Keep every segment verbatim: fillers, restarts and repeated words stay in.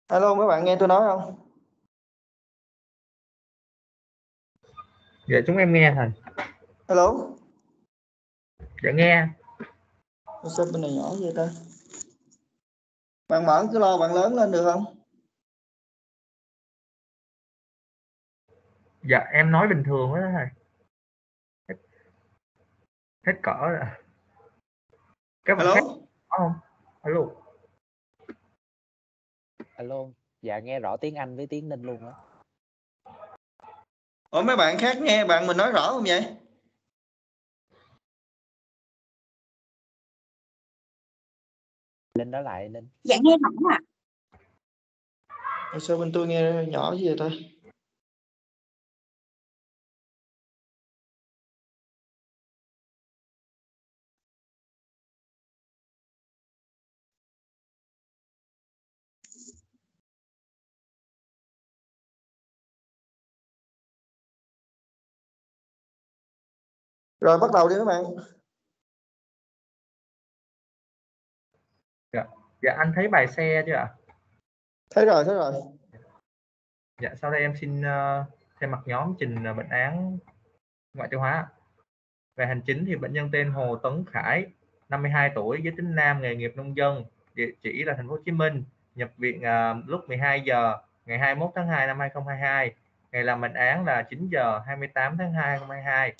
Alo, mấy bạn nghe tôi nói không? Dạ chúng em nghe thầy. Alo, Dạ nghe. sao bên này nhỏ vậy ta? Bạn mở cái lo bạn lớn lên được không? Dạ em nói bình thường đó thầy. Hết, hết cỡ rồi. Các bạn khác Alo, có không? Alo. Alo, dạ nghe rõ tiếng Anh với tiếng Ninh luôn á. ủa mấy bạn khác nghe bạn mình nói rõ không vậy? Linh đó lại Linh. Dạ nghe rõ ạ. Ủa, sao bên tôi nghe nhỏ gì vậy ta? Rồi bắt đầu đi các bạn. Dạ. Dạ anh thấy bài xe chưa ạ? Thấy rồi, thấy rồi. Dạ sau đây em xin uh, thay mặt nhóm trình uh, bệnh án ngoại tiêu hóa. Về hành chính thì bệnh nhân tên Hồ Tấn Khải, năm mươi hai tuổi, giới tính nam, nghề nghiệp nông dân, địa chỉ là thành phố Hồ Chí Minh, nhập viện uh, lúc mười hai giờ ngày hai mươi mốt tháng hai năm hai không hai hai, ngày làm bệnh án là chín giờ hai mươi tám tháng hai năm hai không hai hai.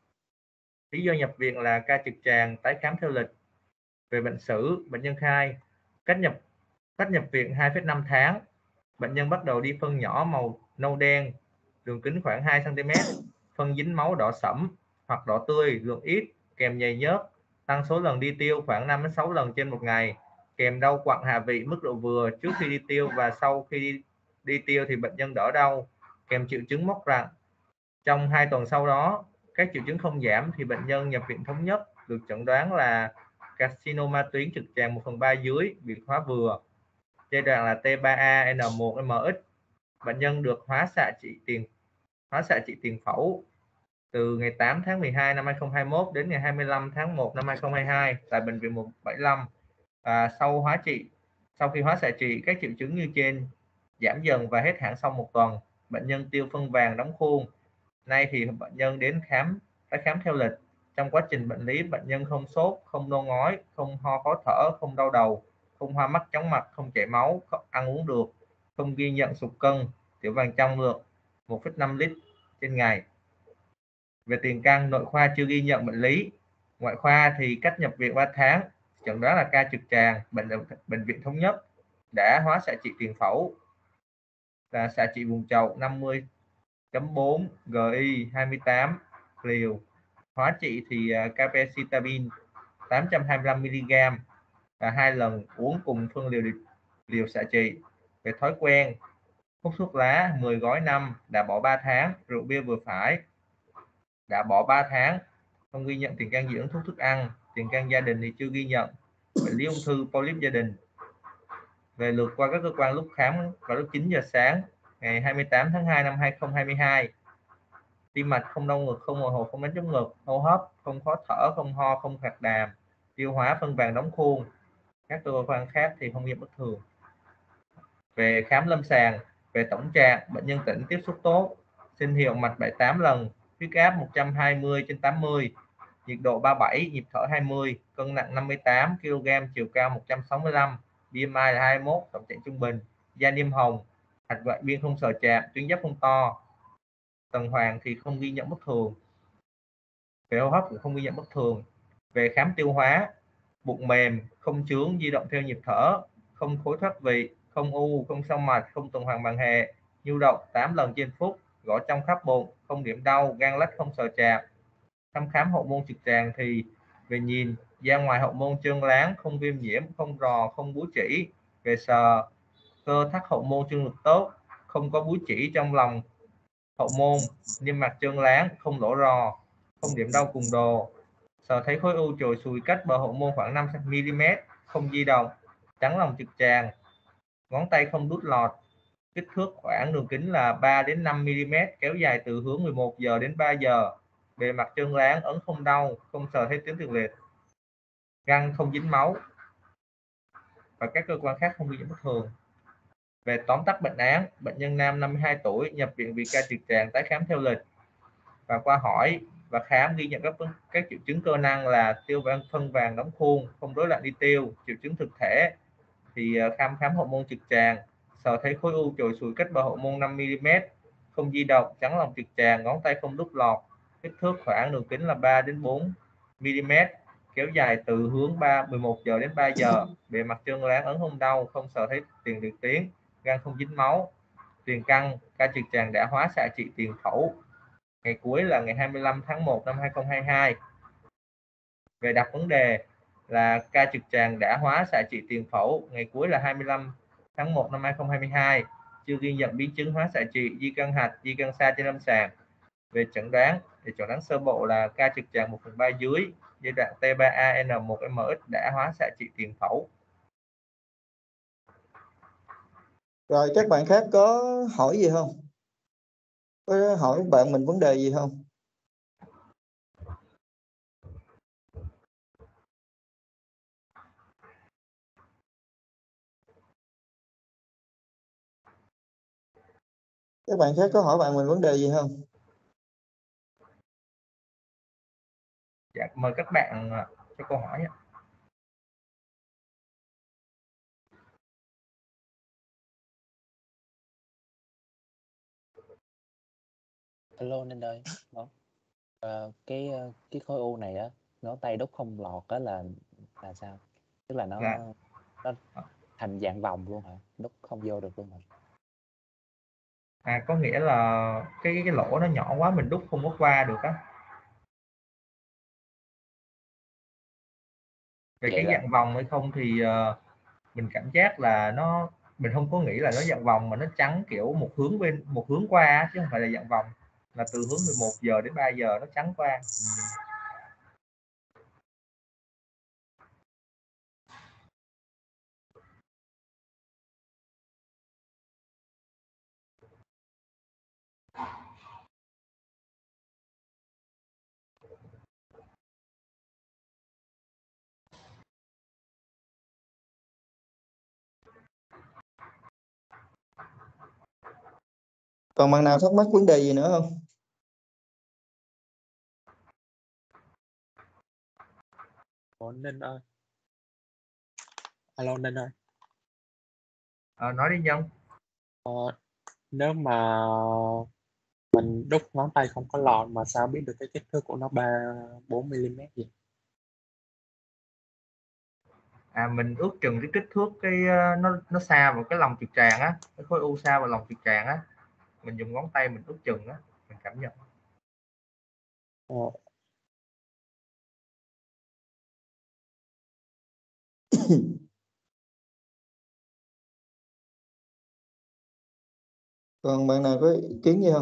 Lý do nhập viện là ca trực tràng, tái khám theo lịch. Về bệnh sử, bệnh nhân khai cách nhập cách nhập viện hai phẩy năm tháng. Bệnh nhân bắt đầu đi phân nhỏ màu nâu đen, đường kính khoảng hai xăng ti mét, phân dính máu đỏ sẫm hoặc đỏ tươi, lượng ít, kèm nhầy nhớt, tăng số lần đi tiêu khoảng năm đến sáu lần trên một ngày, kèm đau quặn hạ vị mức độ vừa trước khi đi tiêu và sau khi đi, đi tiêu thì bệnh nhân đỡ đau, kèm triệu chứng móc răng. Trong hai tuần sau đó, các triệu chứng không giảm thì bệnh nhân nhập viện thống nhất, được chẩn đoán là carcinoma tuyến trực tràng một phần ba dưới, biệt hóa vừa, giai đoạn là T ba A N một M X. Bệnh nhân được hóa xạ trị tiền hóa xạ trị tiền phẫu từ ngày tám tháng mười hai năm hai không hai mốt đến ngày hai mươi lăm tháng một năm hai không hai hai tại bệnh viện một bảy lăm. Và sau hóa trị, sau khi hóa xạ trị, các triệu chứng như trên giảm dần và hết hẳn sau một tuần. Bệnh nhân tiêu phân vàng đóng khuôn. Nay thì bệnh nhân đến khám tái khám theo lịch. Trong quá trình bệnh lý, bệnh nhân không sốt, không nôn ói, không ho khó thở, không đau đầu, không hoa mắt chóng mặt, không chảy máu, không ăn uống được, không ghi nhận sụt cân, tiểu vàng trong lượng một phẩy năm lít trên ngày. Về tiền căn, nội khoa chưa ghi nhận bệnh lý. Ngoại khoa thì cách nhập viện ba tháng, chẩn đoán là ca trực tràng, bệnh bệnh viện thống nhất, đã hóa xạ trị tiền phẫu là xạ trị vùng chậu năm mươi chấm bốn G I hai mươi tám liều. Hóa trị thì capecitabine tám trăm hai mươi lăm mi li gam và hai lần uống cùng phân liều liều xạ trị. Về thói quen, hút thuốc lá mười gói năm, đã bỏ ba tháng, rượu bia vừa phải, đã bỏ ba tháng, không ghi nhận tiền can dị ứng thuốc thức ăn, tiền can gia đình thì chưa ghi nhận, bệnh lý ung thư polyp gia đình. Về lượt qua các cơ quan lúc khám vào lúc chín giờ sáng ngày hai mươi tám tháng hai năm hai không hai hai. Tim mạch không đau ngực, không hồi hộp, không đánh trống ngực, hô hấp không, khó thở, không ho, không khạc đàm, tiêu hóa phân vàng đóng khuôn. Các cơ quan khác thì không nghiệm bất thường. Về khám lâm sàng, về tổng trạng, bệnh nhân tỉnh, tiếp xúc tốt, sinh hiệu mạch bảy tám lần, huyết áp một trăm hai mươi trên tám mươi, nhiệt độ ba mươi bảy, nhịp thở hai mươi, cân nặng năm mươi tám ki lô gam, chiều cao một trăm sáu mươi lăm, B M I là hai mươi mốt, tổng trạng trung bình, da niêm hồng, hạch ngoại biên không sờ chạm, tuyến giáp không to. Tuần hoàn thì không ghi nhận bất thường. Về hô hấp cũng không ghi nhận bất thường. Về khám tiêu hóa, bụng mềm, không chướng, di động theo nhịp thở, không khối thoát vị, không u, không xông mạch, không tuần hoàn bằng hệ, nhu động tám lần trên phút, gõ trong khắp bụng, không điểm đau, gan lách không sờ chạm. Thăm khám hậu môn trực tràng thì về nhìn, da ngoài hậu môn trơn láng, không viêm nhiễm, không rò, không búa chỉ. Về sờ, cơ thắt hậu môn trơn lực tốt, không có búa chỉ trong lòng hậu môn, niêm mạc trơn láng, không lỗ rò, không điểm đau cùng đồ. Sờ thấy khối u chồi sùi cách bờ hậu môn khoảng năm mi li mét, không di động, trắng lòng trực tràng, ngón tay không đút lọt, kích thước khoảng đường kính là ba đến năm mi li mét, kéo dài từ hướng mười một giờ đến ba giờ, bề mặt trơn láng, ấn không đau, không sờ thấy tuyến tiền liệt, răng không dính máu và các cơ quan khác không ghi nhận bất thường. Về tóm tắt bệnh án, bệnh nhân nam năm mươi hai tuổi nhập viện vì ca trực tràng, tái khám theo lịch và qua hỏi và khám ghi nhận các các triệu chứng cơ năng là tiêu vang phân vàng đóng khuôn, không rối loạn đi tiêu. Triệu chứng thực thể thì khám khám hậu môn trực tràng, sờ thấy khối u chồi sùi cách bờ hậu môn năm mi li mét, không di động, trắng lòng trực tràng, ngón tay không đút lọt, kích thước khoảng đường kính là ba đến bốn mi li mét, kéo dài từ hướng ba mười một giờ đến ba giờ, bề mặt chân láng ấn không đau, không sờ thấy tiền liệt tuyến, gan không dính máu, tiền căn, ca trực tràng đã hóa xạ trị tiền phẫu. Ngày cuối là ngày hai mươi lăm tháng một năm hai nghìn không trăm hai mươi hai. Về đặt vấn đề là ca trực tràng đã hóa xạ trị tiền phẫu, ngày cuối là hai mươi lăm tháng một năm hai nghìn không trăm hai mươi hai, chưa ghi nhận biến chứng hóa xạ trị, di căn hạch, di căn xa trên lâm sàng. Về chẩn đoán thì chẩn đoán sơ bộ là ca trực tràng một phần ba dưới, giai đoạn T ba A N một M X đã hóa xạ trị tiền phẫu. Rồi các bạn khác có hỏi gì không? Có hỏi bạn mình vấn đề gì không? Các bạn khác có hỏi bạn mình vấn đề gì không? Dạ, mời các bạn cho câu hỏi. Alo Ninh ơi, đó. À, cái cái khối u này á, ngón tay đút không lọt á là là sao? Tức là nó Là nó thành dạng vòng luôn hả? Đút không vô được luôn hả? À, có nghĩa là cái cái, cái lỗ nó nhỏ quá mình đút không có qua được á. Về Vậy cái là dạng vòng hay không thì uh, mình cảm giác là nó mình không có nghĩ là nó dạng vòng mà nó trắng kiểu một hướng bên một hướng qua chứ không phải là dạng vòng, là từ hướng mười một giờ đến ba giờ nó trắng qua. Còn bạn nào thắc mắc vấn đề gì nữa không? Ủa, Ninh ơi. Alo Ninh ơi. À, nói đi Nhân. Ờ, nếu mà mình đút ngón tay không có lọt mà sao biết được cái kích thước của nó ba bốn mi li mét gì? À, mình ước chừng cái kích thước cái nó nó xa vào cái lòng trực tràng á, cái khối u xa vào lòng trực tràng á, mình dùng ngón tay mình ước chừng á, mình cảm nhận. Ờ. Còn bạn nào có ý kiến gì không?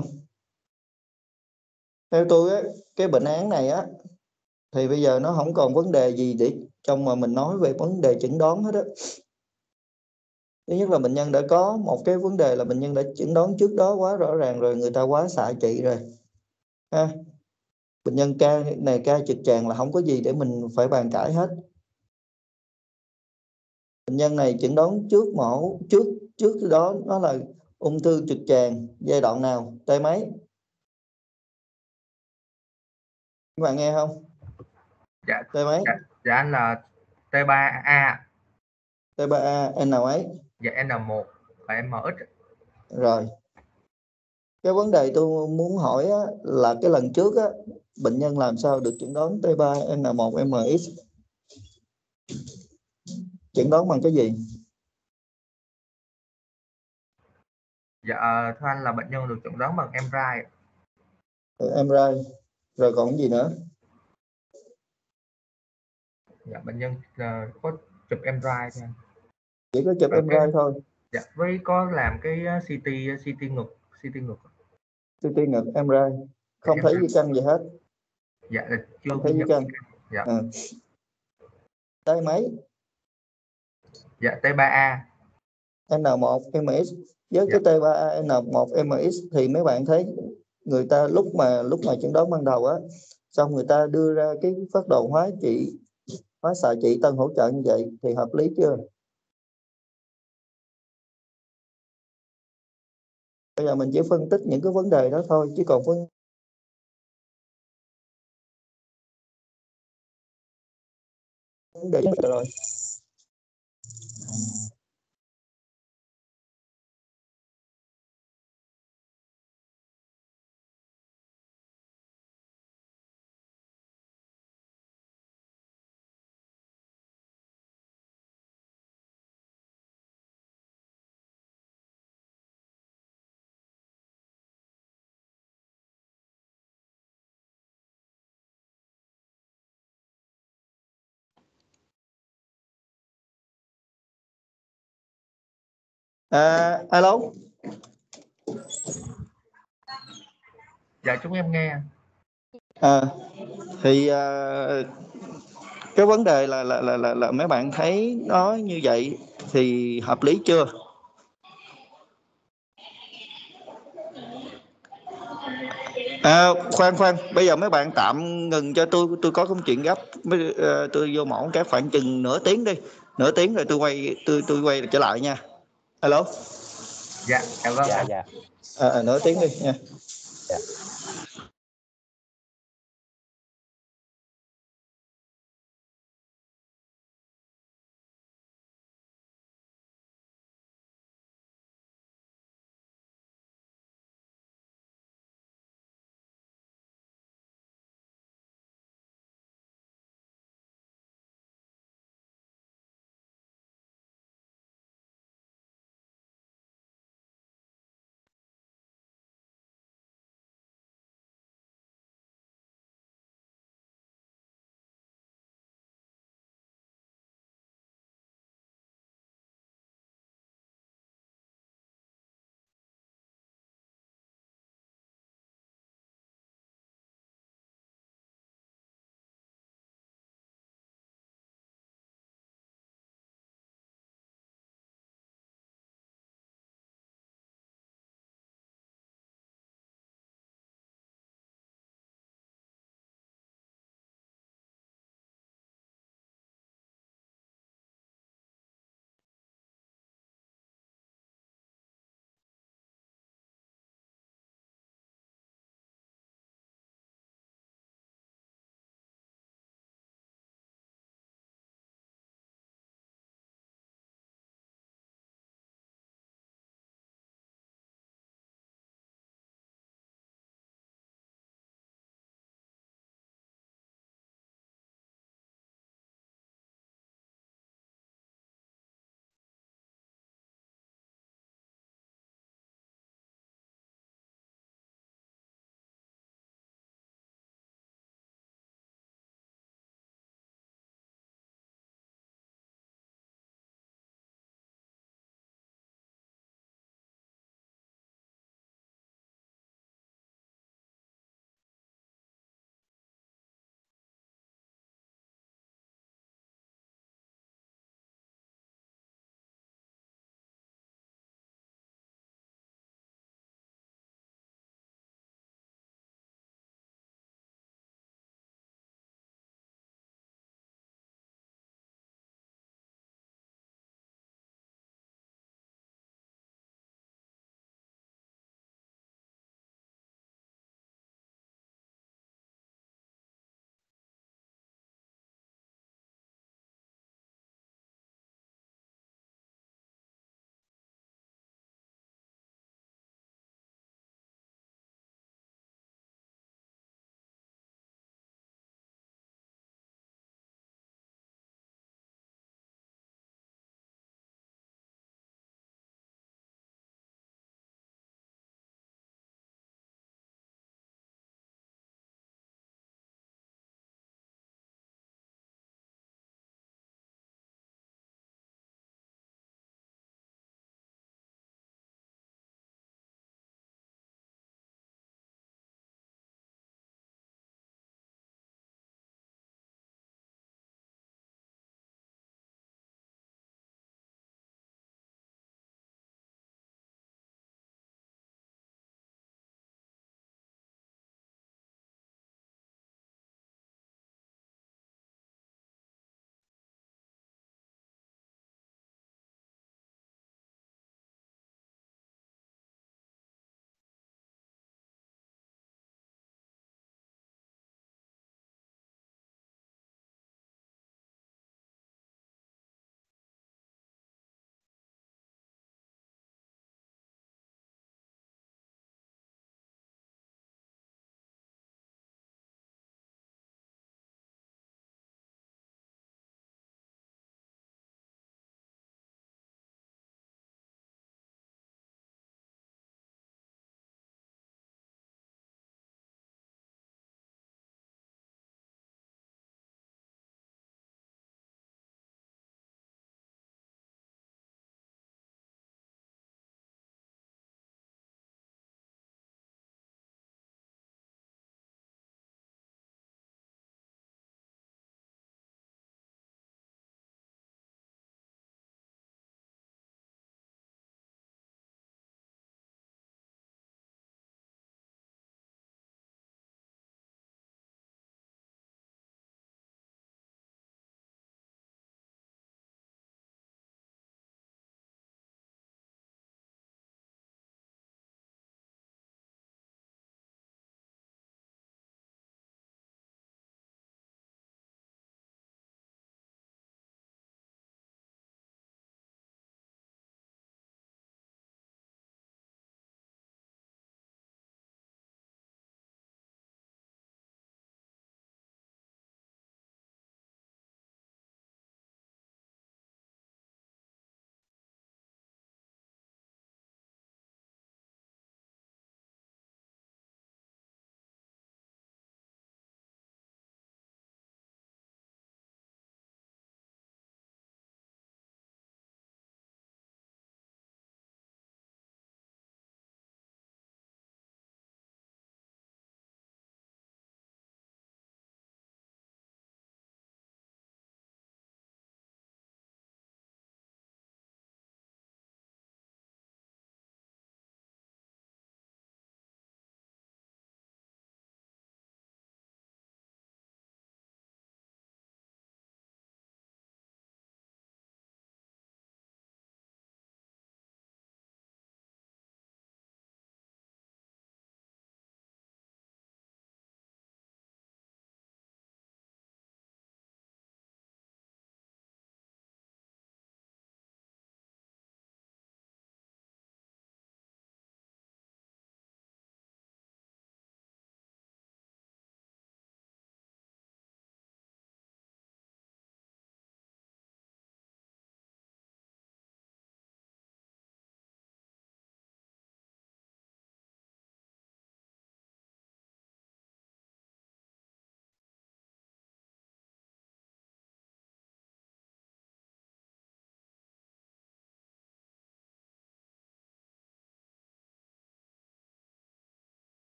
Theo tôi á, cái bệnh án này á thì bây giờ nó không còn vấn đề gì để trong mà mình nói về vấn đề chẩn đoán hết á. Thứ nhất là bệnh nhân đã có một cái vấn đề là bệnh nhân đã chẩn đoán trước đó quá rõ ràng rồi, người ta quá xạ trị rồi ha. Bệnh nhân ca này ca trực tràng là không có gì để mình phải bàn cãi hết. Bệnh nhân này chẩn đoán trước mổ trước trước đó nó là ung thư trực tràng giai đoạn nào, T mấy? Các bạn nghe không? Dạ, T mấy? dạ, dạ anh là T ba A. T ba A N mấy? Dạ N một và M X. Rồi. Cái vấn đề tôi muốn hỏi á, là cái lần trước á, bệnh nhân làm sao được chẩn đoán T ba N một M X? Chẩn đoán bằng cái gì? Dạ thưa anh là bệnh nhân được chẩn đoán bằng em rờ i. em rờ i. Rồi còn gì nữa? Dạ bệnh nhân uh, có chụp em rờ i thôi anh. Chỉ có chụp Rồi em rờ i cái, thôi. dạ với có làm cái xê tê xê tê ngực xê tê ngực xê tê ngực em rờ i không dạ, thấy di căn gì hết. dạ là chưa Không ghi thấy di nhận. căn. Dạ. À. T mấy? Dạ T ba A N một M X. Với dạ. cái T ba A N một M X thì mấy bạn thấy người ta lúc mà lúc mà chẩn đoán ban đầu á, xong người ta đưa ra cái phác đồ hóa trị hóa xạ trị tân hỗ trợ như vậy thì hợp lý chưa? bây giờ mình chỉ phân tích những cái vấn đề đó thôi, chứ còn vấn vấn đề rồi. À, alo. Dạ chúng em nghe. À, thì à, cái vấn đề là là là là, là mấy bạn thấy nó như vậy thì hợp lý chưa? À, khoan khoan, bây giờ mấy bạn tạm ngừng cho tôi, tôi có công chuyện gấp, mới uh, tôi vô mổ cái khoảng chừng nửa tiếng đi, nửa tiếng rồi tôi quay tôi tôi quay trở lại nha. Alo. Dạ dạ vâng Dạ ạ. dạ À, à, nửa tiếng đi nha. dạ.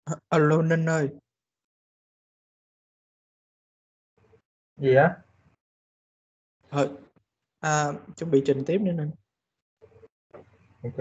Alo Ninh ơi. Gì á? Thôi, à, chuẩn bị trình tiếp nữa Ninh. Ok.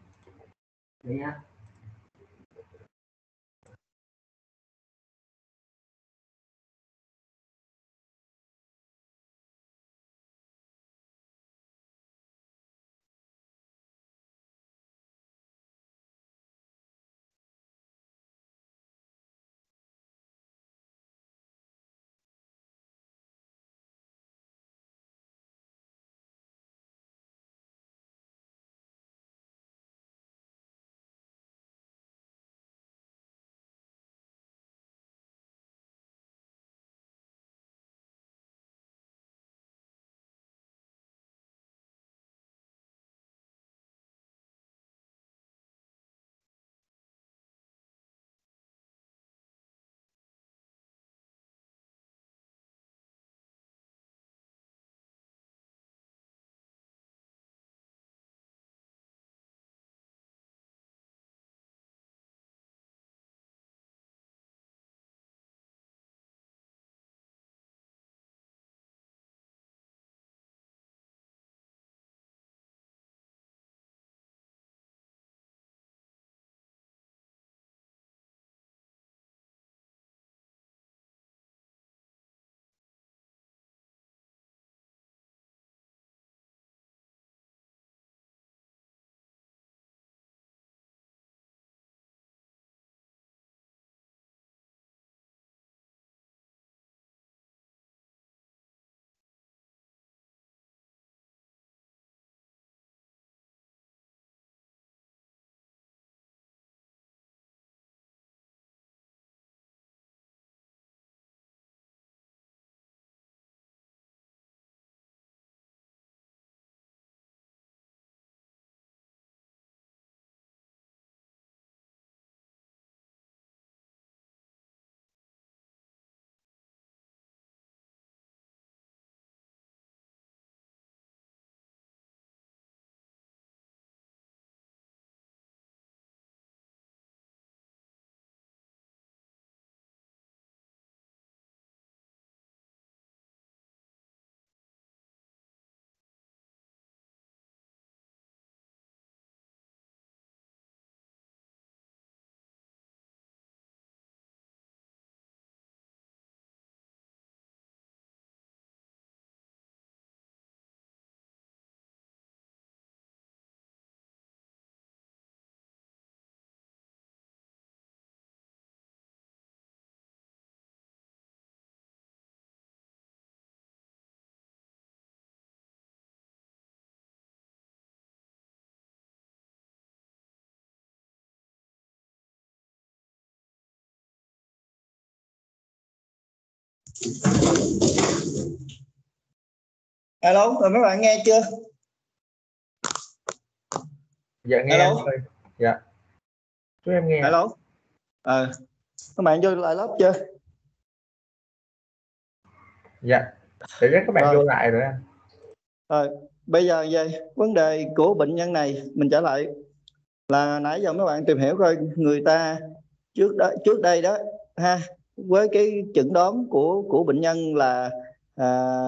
Alo, rồi mấy bạn nghe chưa? Dạ nghe Hello. anh ơi. Dạ. Chú em nghe. Alo. Ờ. Các bạn vô lại lớp chưa? Dạ. Để chắc các bạn Rồi. vô lại rồi anh. Rồi, bây giờ về vấn đề của bệnh nhân này mình trở lại là nãy giờ mấy bạn tìm hiểu coi người ta trước đó trước đây đó ha, với cái chẩn đoán của của bệnh nhân là à,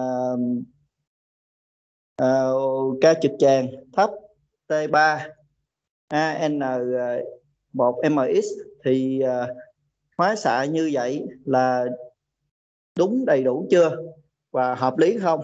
à, ca trực tràng thấp T ba A N một M X thì à, hóa xạ như vậy là đúng đầy đủ chưa và hợp lý không?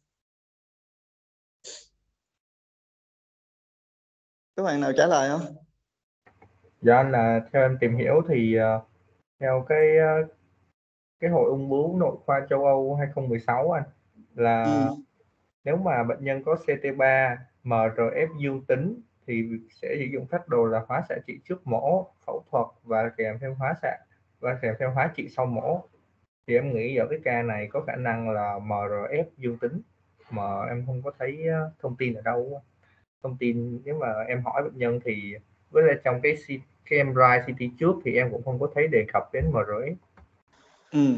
Các bạn nào trả lời không? Dạ anh, là theo em tìm hiểu thì uh, theo cái uh, cái hội ung bướu nội khoa châu Âu hai không một sáu anh, là Ừ. nếu mà bệnh nhân có C T ba M R F dương tính thì sẽ sử dụng phác đồ là hóa xạ trị trước mổ, phẫu thuật và kèm theo hóa xạ và kèm theo hóa trị sau mổ. Thì em nghĩ ở cái ca này có khả năng là M R F dương tính, mà em không có thấy thông tin ở đâu. Thông tin nếu mà em hỏi bệnh nhân thì với lại trong cái cái em rờ i C T trước thì em cũng không có thấy đề cập đến M R F. Ừ.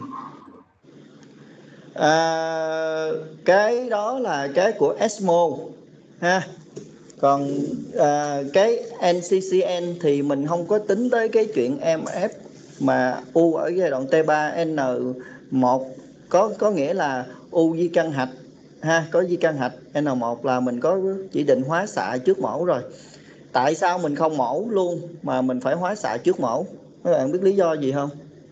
À, cái đó là cái của E S M O ha, còn à, cái N C C N thì mình không có tính tới cái chuyện M F mà u ở giai đoạn T ba N một có có nghĩa là u di căn hạch ha, có di căn hạch N một là mình có chỉ định hóa xạ trước mổ rồi. Tại sao mình không mổ luôn mà mình phải hóa xạ trước mổ? Các bạn biết lý do gì không?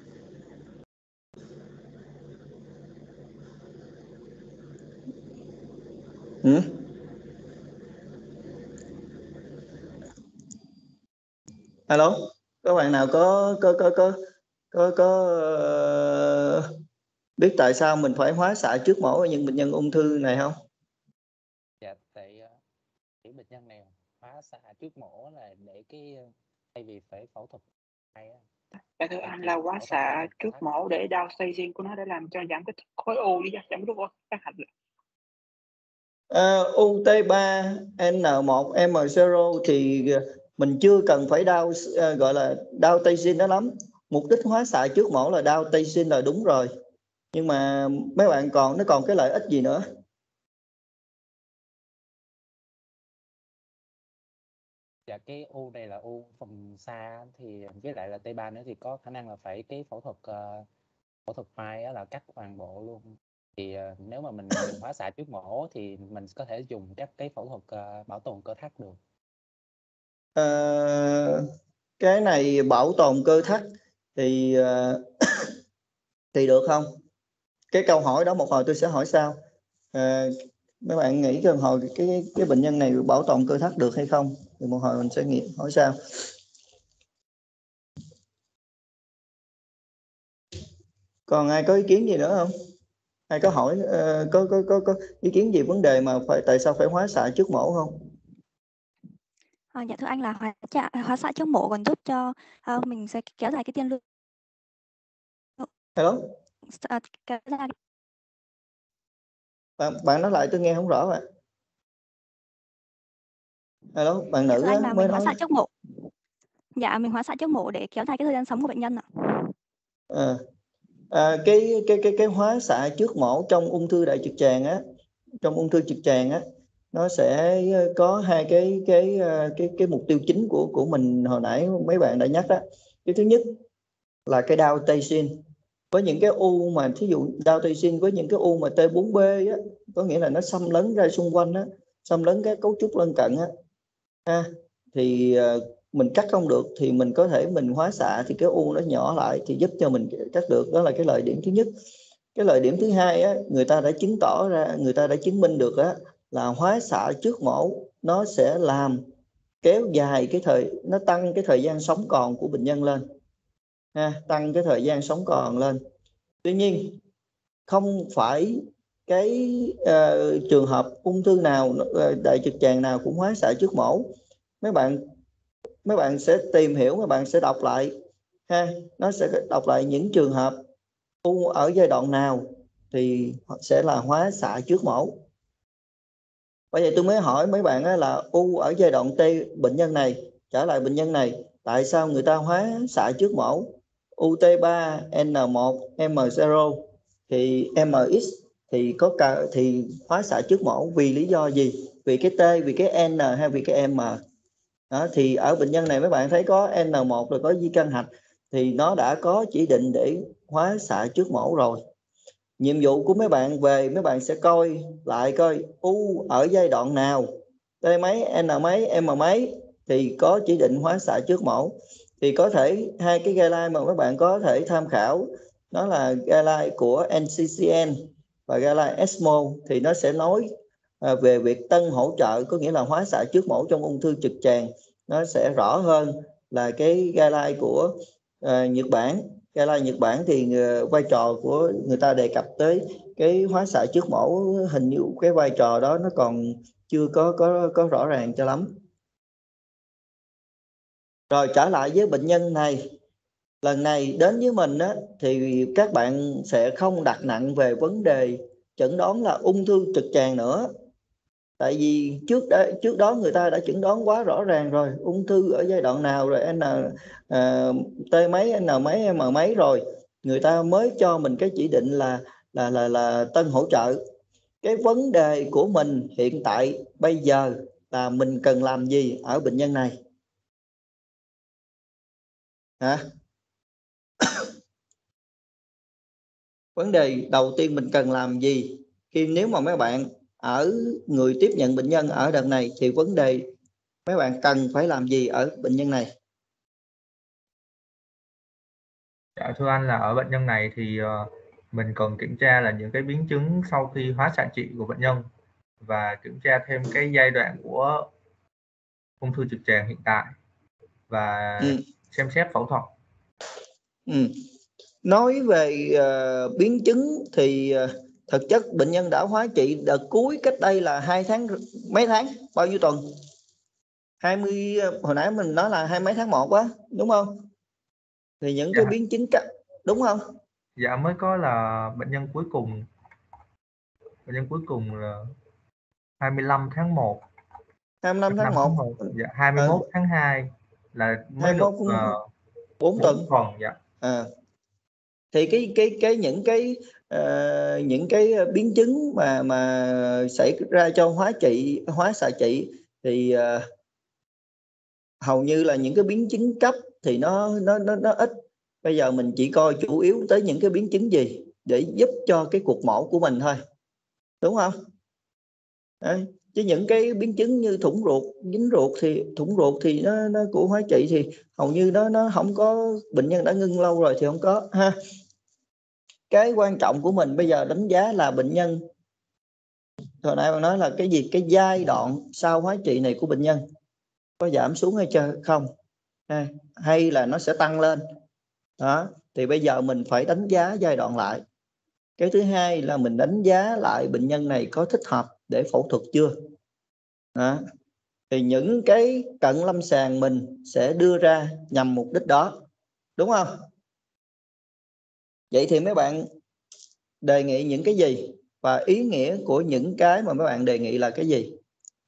Ừ? Alo, các bạn nào có có có có có có uh, biết tại sao mình phải hóa xạ trước mổ ở những bệnh nhân ung thư này không? Dạ, tại cái bệnh nhân này hóa xạ trước mổ là để cái thay vì phải phẫu thuật hay á. Dạ thưa anh, là hóa xạ trước mổ để đau staging của nó để làm cho giảm cái khối u với giảm cái khối các hạch. Uh, u T ba N một M zero thì mình chưa cần phải đau uh, gọi là đau tây xin đó lắm. Mục đích hóa xạ trước mổ là đau tây xin là đúng rồi. Nhưng mà mấy bạn còn nó còn cái lợi ích gì nữa? Dạ cái u này là u phần xa thì với lại là T ba nữa thì có khả năng là phải cái phẫu thuật uh, phẫu thuật mai á, là cắt toàn bộ luôn. Thì uh, nếu mà mình dùng hóa xạ trước mổ thì mình có thể dùng các cái phẫu thuật uh, bảo tồn cơ thắt được. Uh, cái này bảo tồn cơ thắt thì uh, thì được không? Cái câu hỏi đó một hồi tôi sẽ hỏi sau. Uh, mấy bạn nghĩ cái hồi cái cái bệnh nhân này bảo tồn cơ thắt được hay không? Thì một hồi mình sẽ nghĩ hỏi sau. Còn ai có ý kiến gì nữa không? Ai có hỏi uh, có, có có có ý kiến gì vấn đề mà phải tại sao phải hóa xạ trước mổ không? À, dạ thưa anh là hóa xạ hóa xạ trước mổ còn giúp cho uh, mình sẽ kéo dài cái tiên lượng. Hello. Uh, kéo dài... bạn bạn nói lại tôi nghe không rõ vậy. Hello, bạn nữ dạ, anh là mới mình hóa nói. xạ trước mổ. Dạ mình hóa xạ trước mổ để kéo dài cái thời gian sống của bệnh nhân ạ. À, à, cái cái cái cái hóa xạ trước mổ trong ung thư đại trực tràng á, trong ung thư trực tràng á, nó sẽ có hai cái cái cái cái mục tiêu chính của của mình hồi nãy mấy bạn đã nhắc đó. Cái thứ nhất là cái đau tây xin. Với những cái u mà thí dụ đau tây xin với những cái u mà T bốn B á, có nghĩa là nó xâm lấn ra xung quanh á, xâm lấn các cấu trúc lân cận á, à, thì uh, mình cắt không được thì mình có thể mình hóa xạ thì cái u nó nhỏ lại thì giúp cho mình cắt được. Đó là cái lợi điểm thứ nhất. Cái lợi điểm thứ hai á, người ta đã chứng tỏ ra, người ta đã chứng minh được á, là hóa xạ trước mổ nó sẽ làm kéo dài cái thời, nó tăng cái thời gian sống còn của bệnh nhân lên, ha, tăng cái thời gian sống còn lên. Tuy nhiên không phải cái uh, trường hợp ung thư nào uh, đại trực tràng nào cũng hóa xạ trước mổ. Mấy bạn mấy bạn sẽ tìm hiểu, mấy bạn sẽ đọc lại ha, nó sẽ đọc lại những trường hợp u ở giai đoạn nào thì sẽ là hóa xạ trước mổ. Bây giờ tôi mới hỏi mấy bạn là u ở giai đoạn T, bệnh nhân này trả lại bệnh nhân này tại sao người ta hóa xạ trước mổ? U T ba N một M zero thì M X thì có cả thì hóa xạ trước mổ vì lý do gì? Vì cái T, vì cái N hay vì cái M? Đó, thì ở bệnh nhân này mấy bạn thấy có N một rồi, có di căn hạch thì nó đã có chỉ định để hóa xạ trước mổ rồi. Nhiệm vụ của mấy bạn về mấy bạn sẽ coi lại coi u ở giai đoạn nào, T mấy, N mấy, M mấy thì có chỉ định hóa xạ trước mổ. Thì có thể hai cái guideline mà các bạn có thể tham khảo đó là guideline của N C C N và guideline E S M O, thì nó sẽ nói về việc tân hỗ trợ, có nghĩa là hóa xạ trước mổ trong ung thư trực tràng, nó sẽ rõ hơn là cái guideline của uh, Nhật Bản. Guideline Nhật Bản thì uh, vai trò của người ta đề cập tới cái hóa xạ trước mổ, hình như cái vai trò đó nó còn chưa có có có rõ ràng cho lắm. Rồi trở lại với bệnh nhân này, lần này đến với mình á, thì các bạn sẽ không đặt nặng về vấn đề chẩn đoán là ung thư trực tràng nữa. Tại vì trước đó, trước đó người ta đã chẩn đoán quá rõ ràng rồi, ung thư ở giai đoạn nào rồi, N uh, T mấy, N mấy, M mấy rồi, người ta mới cho mình cái chỉ định là là là là tân hỗ trợ. Cái vấn đề của mình hiện tại bây giờ là mình cần làm gì ở bệnh nhân này? Hả? vấn đề đầu tiên mình cần làm gì khi nếu mà mấy bạn ở người tiếp nhận bệnh nhân ở đợt này thì vấn đề mấy bạn cần phải làm gì ở bệnh nhân này? Dạ, thưa anh là ở bệnh nhân này thì uh, mình cần kiểm tra là những cái biến chứng sau khi hóa xạ trị của bệnh nhân và kiểm tra thêm cái giai đoạn của ung thư trực tràng hiện tại và ừ. xem xét phẫu thuật. Ừ. Nói về uh, biến chứng thì uh, thực chất bệnh nhân đã hóa trị đợt cuối cách đây là hai tháng mấy tháng bao nhiêu tuần? hai mươi hồi nãy mình nói là hai mấy tháng một á, đúng không? Thì những Dạ. cái biến chứng cắt đúng không? Dạ mới có là bệnh nhân cuối cùng bệnh nhân cuối cùng là hai mươi lăm tháng một. hai mươi lăm tháng một. Dạ, hai mươi mốt tháng hai là mới được uh, bốn tuần. tuần. Dạ. À. Thì cái cái cái những cái uh, những cái biến chứng mà mà xảy ra cho hóa trị hóa xạ trị thì uh, hầu như là những cái biến chứng cấp thì nó nó nó nó ít. Bây giờ mình chỉ coi chủ yếu tới những cái biến chứng gì để giúp cho cái cuộc mổ của mình thôi, đúng không? Đấy. Chứ những cái biến chứng như thủng ruột, dính ruột thì thủng ruột thì nó, nó của hóa trị thì hầu như nó nó không có, bệnh nhân đã ngưng lâu rồi thì không có ha. Cái quan trọng của mình bây giờ đánh giá là bệnh nhân, hồi nãy bạn nói là cái gì, cái giai đoạn sau hóa trị này của bệnh nhân có giảm xuống hay không, hay, hay là nó sẽ tăng lên đó. Thì bây giờ mình phải đánh giá giai đoạn lại. Cái thứ hai là mình đánh giá lại bệnh nhân này có thích hợp để phẫu thuật chưa đó. Thì những cái cận lâm sàng mình sẽ đưa ra nhằm mục đích đó, đúng không? Vậy thì mấy bạn đề nghị những cái gì và ý nghĩa của những cái mà mấy bạn đề nghị là cái gì?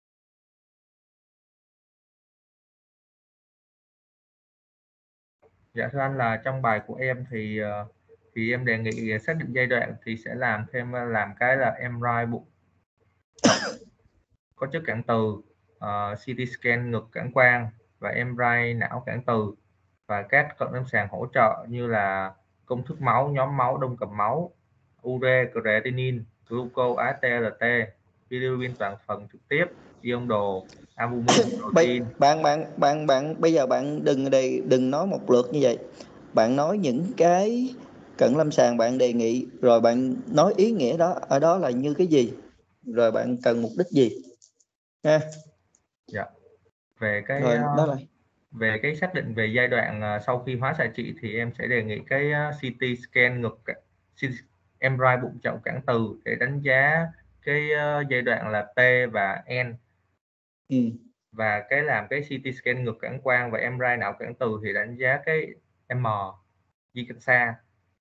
Dạ thưa anh là trong bài của em thì thì em đề nghị xác định giai đoạn thì sẽ làm thêm làm cái là em rờ i bụng chậu có chất cản từ, uh, xê tê scan ngực cản quang và em rờ i não cản từ và các cận lâm sàng hỗ trợ như là công thức máu, nhóm máu, đông cầm máu, ure, creatinine, gluco, a tê lờ tê, bilirubin toàn phần trực tiếp, ion đồ, albumin, protein. Bạn bạn bạn bạn bây giờ bạn đừng đề đừng nói một lượt như vậy. Bạn nói những cái cận lâm sàng bạn đề nghị rồi bạn nói ý nghĩa đó ở đó là như cái gì, rồi bạn cần mục đích gì ha. Dạ. Về cái Rồi đó là về cái xác định về giai đoạn sau khi hóa xạ trị thì em sẽ đề nghị cái xê tê scan ngực, em rờ i bụng chậu cản từ để đánh giá cái giai đoạn là T và N. ừ. Và cái làm cái xê tê scan ngực cản quang và em rờ i não cản từ thì đánh giá cái M, di căn xa.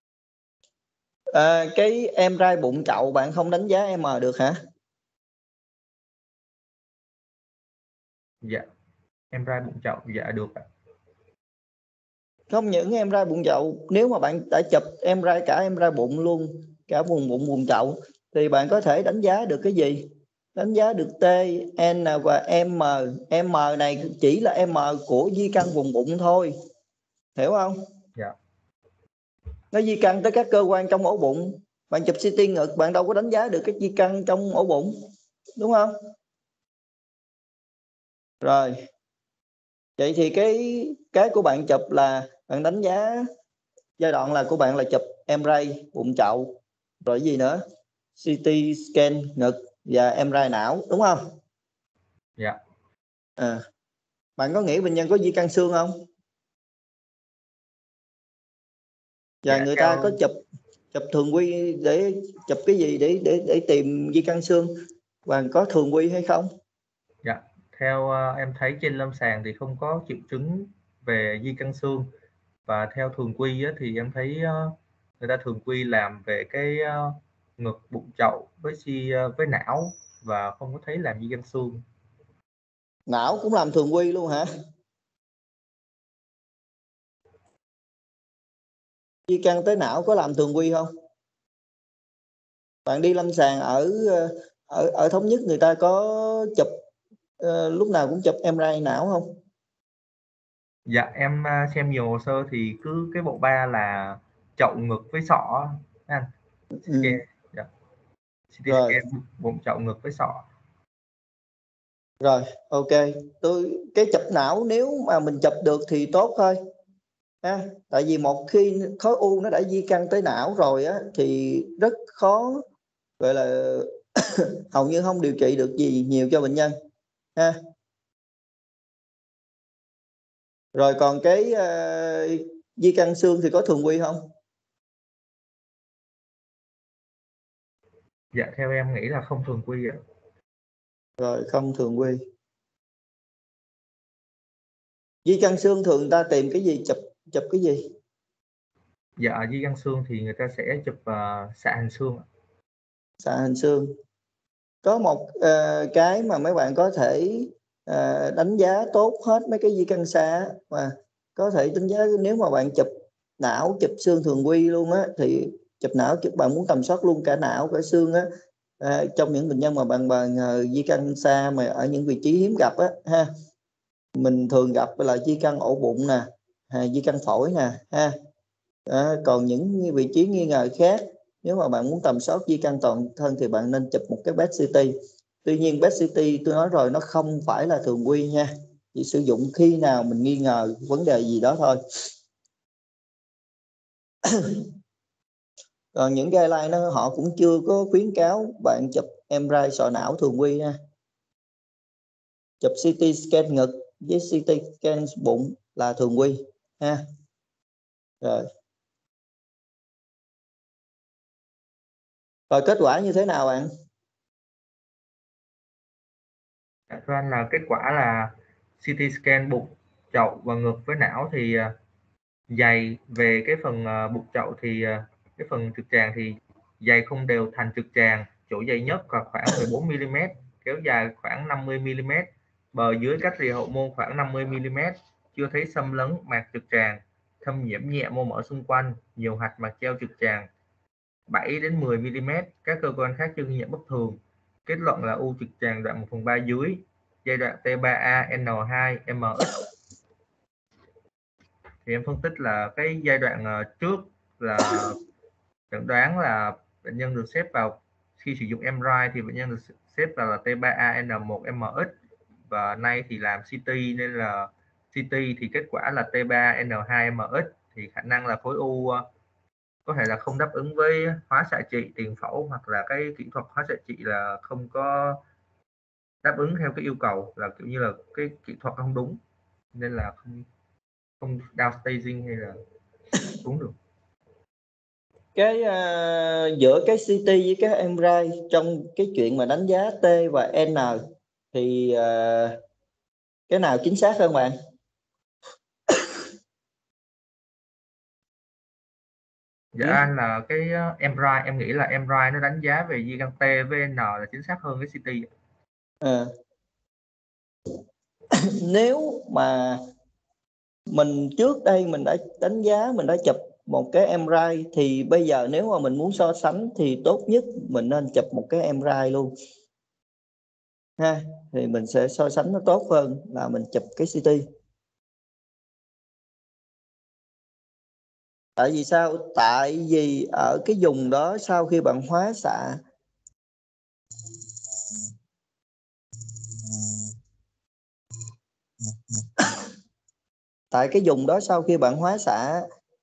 À, cái em rờ i bụng chậu bạn không đánh giá M được hả? Dạ, em rờ i bụng chậu dạ được ạ. Không những em rờ i bụng chậu, nếu mà bạn đã chụp em rờ i cả em rờ i bụng luôn, cả vùng bụng vùng chậu thì bạn có thể đánh giá được cái gì? Đánh giá được T, N và M. M này chỉ là M của di căn vùng bụng thôi, hiểu không? Dạ. Nó di căn tới các cơ quan trong ổ bụng. Bạn chụp xê tê ngực bạn đâu có đánh giá được các di căn trong ổ bụng, đúng không? Rồi vậy thì cái cái của bạn chụp là bạn đánh giá giai đoạn là của bạn là chụp em rờ i bụng chậu, rồi gì nữa, xê tê scan ngực và em rờ i não, đúng không? Dạ. À, bạn có nghĩ bệnh nhân có di căn xương không? Và dạ, người theo... ta có chụp chụp thường quy để chụp cái gì để để để tìm di căn xương, và có thường quy hay không? Dạ, theo uh, em thấy trên lâm sàng thì không có triệu chứng về di căn xương, và theo thường quy á, thì em thấy uh, người ta thường quy làm về cái uh, ngực bụng chậu với si uh, với não và không có thấy làm di căn xương. Não cũng làm thường quy luôn hả? Di căn tới não có làm thường quy không? Bạn đi lâm sàng ở ở ở Thống Nhất người ta có chụp uh, lúc nào cũng chụp em rờ i não không? Dạ em uh, xem nhiều hồ sơ thì cứ cái bộ ba là chậu ngực với sọ anh. Ừ. Scan, dạ. xê tê Rồi. scan bụng chậu ngực với sọ. Rồi, ok. Tôi cái chụp não nếu mà mình chụp được thì tốt thôi. Ha, tại vì một khi khối u nó đã di căn tới não rồi á thì rất khó, gọi là hầu như không điều trị được gì nhiều cho bệnh nhân. Ha. Rồi còn cái uh, di căn xương thì có thường quy không? Dạ theo em nghĩ là không thường quy ạ. Rồi không thường quy. Di căn xương thường ta tìm cái gì, chụp chụp cái gì? Dạ di căn xương thì người ta sẽ chụp uh, xạ hình xương. Xạ hình xương. Có một uh, cái mà mấy bạn có thể uh, đánh giá tốt hết mấy cái di căn xa, mà có thể đánh giá nếu mà bạn chụp não, chụp xương thường quy luôn á, thì chụp não, chụp bạn muốn tầm soát luôn cả não cả xương á, à, trong những bệnh nhân mà bạn bạn uh, di căn xa mà ở những vị trí hiếm gặp á ha, mình thường gặp là di căn ổ bụng nè, à, di căn phổi nè ha. À, còn những vị trí nghi ngờ khác, nếu mà bạn muốn tầm soát di căn toàn thân thì bạn nên chụp một cái pê e tê xê tê. Tuy nhiên pê e tê xê tê tôi nói rồi, nó không phải là thường quy nha, chỉ sử dụng khi nào mình nghi ngờ vấn đề gì đó thôi. Còn những guideline đó họ cũng chưa có khuyến cáo bạn chụp em rờ i sọ não thường quy nha. Chụp xê tê scan ngực với xê tê scan bụng là thường quy ha. Rồi. Rồi kết quả như thế nào bạn? Dạ, thưa anh là kết quả là xê tê scan bụng, chậu và ngực với não thì dày về cái phần bụng chậu thì cái phần trực tràng thì dày không đều thành trực tràng, chỗ dày nhất là khoảng mười bốn mi li mét, kéo dài khoảng năm mươi mi li mét, bờ dưới cách rìa hậu môn khoảng năm mươi mi li mét, chưa thấy xâm lấn mạc trực tràng, thâm nhiễm nhẹ mô mỡ xung quanh, nhiều hạch mạc treo trực tràng bảy đến mười mi li mét, các cơ quan khác chưa ghi nhận bất thường. Kết luận là u trực tràng đoạn một phần ba dưới, giai đoạn T ba A N hai M X. Thì em phân tích là cái giai đoạn trước là chẩn đoán là bệnh nhân được xếp vào, khi sử dụng em rờ i thì bệnh nhân được xếp vào là T ba A N một M X, và nay thì làm xê tê nên là xê tê thì kết quả là T ba A N hai M X, thì khả năng là khối u có thể là không đáp ứng với hóa xạ trị tiền phẫu, hoặc là cái kỹ thuật hóa xạ trị là không có đáp ứng theo cái yêu cầu, là kiểu như là cái kỹ thuật không đúng, nên là không không downstaging hay là xuống được. Cái uh, giữa cái xê tê với cái em rờ i trong cái chuyện mà đánh giá T và N thì uh, cái nào chính xác hơn bạn? Dạ ừ. Là cái em rờ i, em nghĩ là em rờ i nó đánh giá về di căn T với N là chính xác hơn cái xê tê. À. Nếu mà mình trước đây mình đã đánh giá, mình đã chụp một cái em rờ i, thì bây giờ nếu mà mình muốn so sánh thì tốt nhất mình nên chụp một cái em rờ i luôn ha, thì mình sẽ so sánh nó tốt hơn là mình chụp cái xê tê. Tại vì sao? Tại vì ở cái vùng đó sau khi bạn hóa xạ tại cái vùng đó sau khi bạn hóa xạ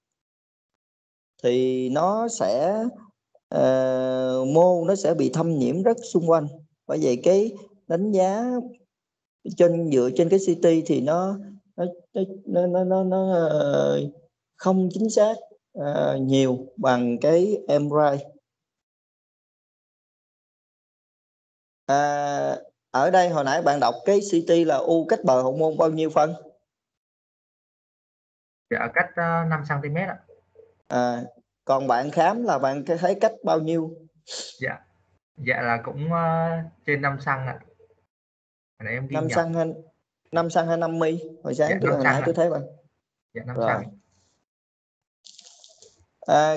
thì nó sẽ uh, mô nó sẽ bị thâm nhiễm rất xung quanh. Bởi vậy cái đánh giá trên dựa trên cái xê tê thì nó nó nó nó nó, nó uh, không chính xác uh, nhiều bằng cái em rờ i. À, ở đây hồi nãy bạn đọc cái xê tê là u cách bờ hậu môn bao nhiêu phân? Dạ cách uh, năm xăng ti mét ạ. À, còn bạn khám là bạn thấy cách bao nhiêu? Dạ, dạ là cũng uh, trên năm xăng ạ. Hồi nãy em ghi năm nhập. xăng hay năm xăng hay năm mi? Hồi sáng Dạ, tôi hồi nãy tôi thấy bạn. Dạ năm Rồi. xăng. À,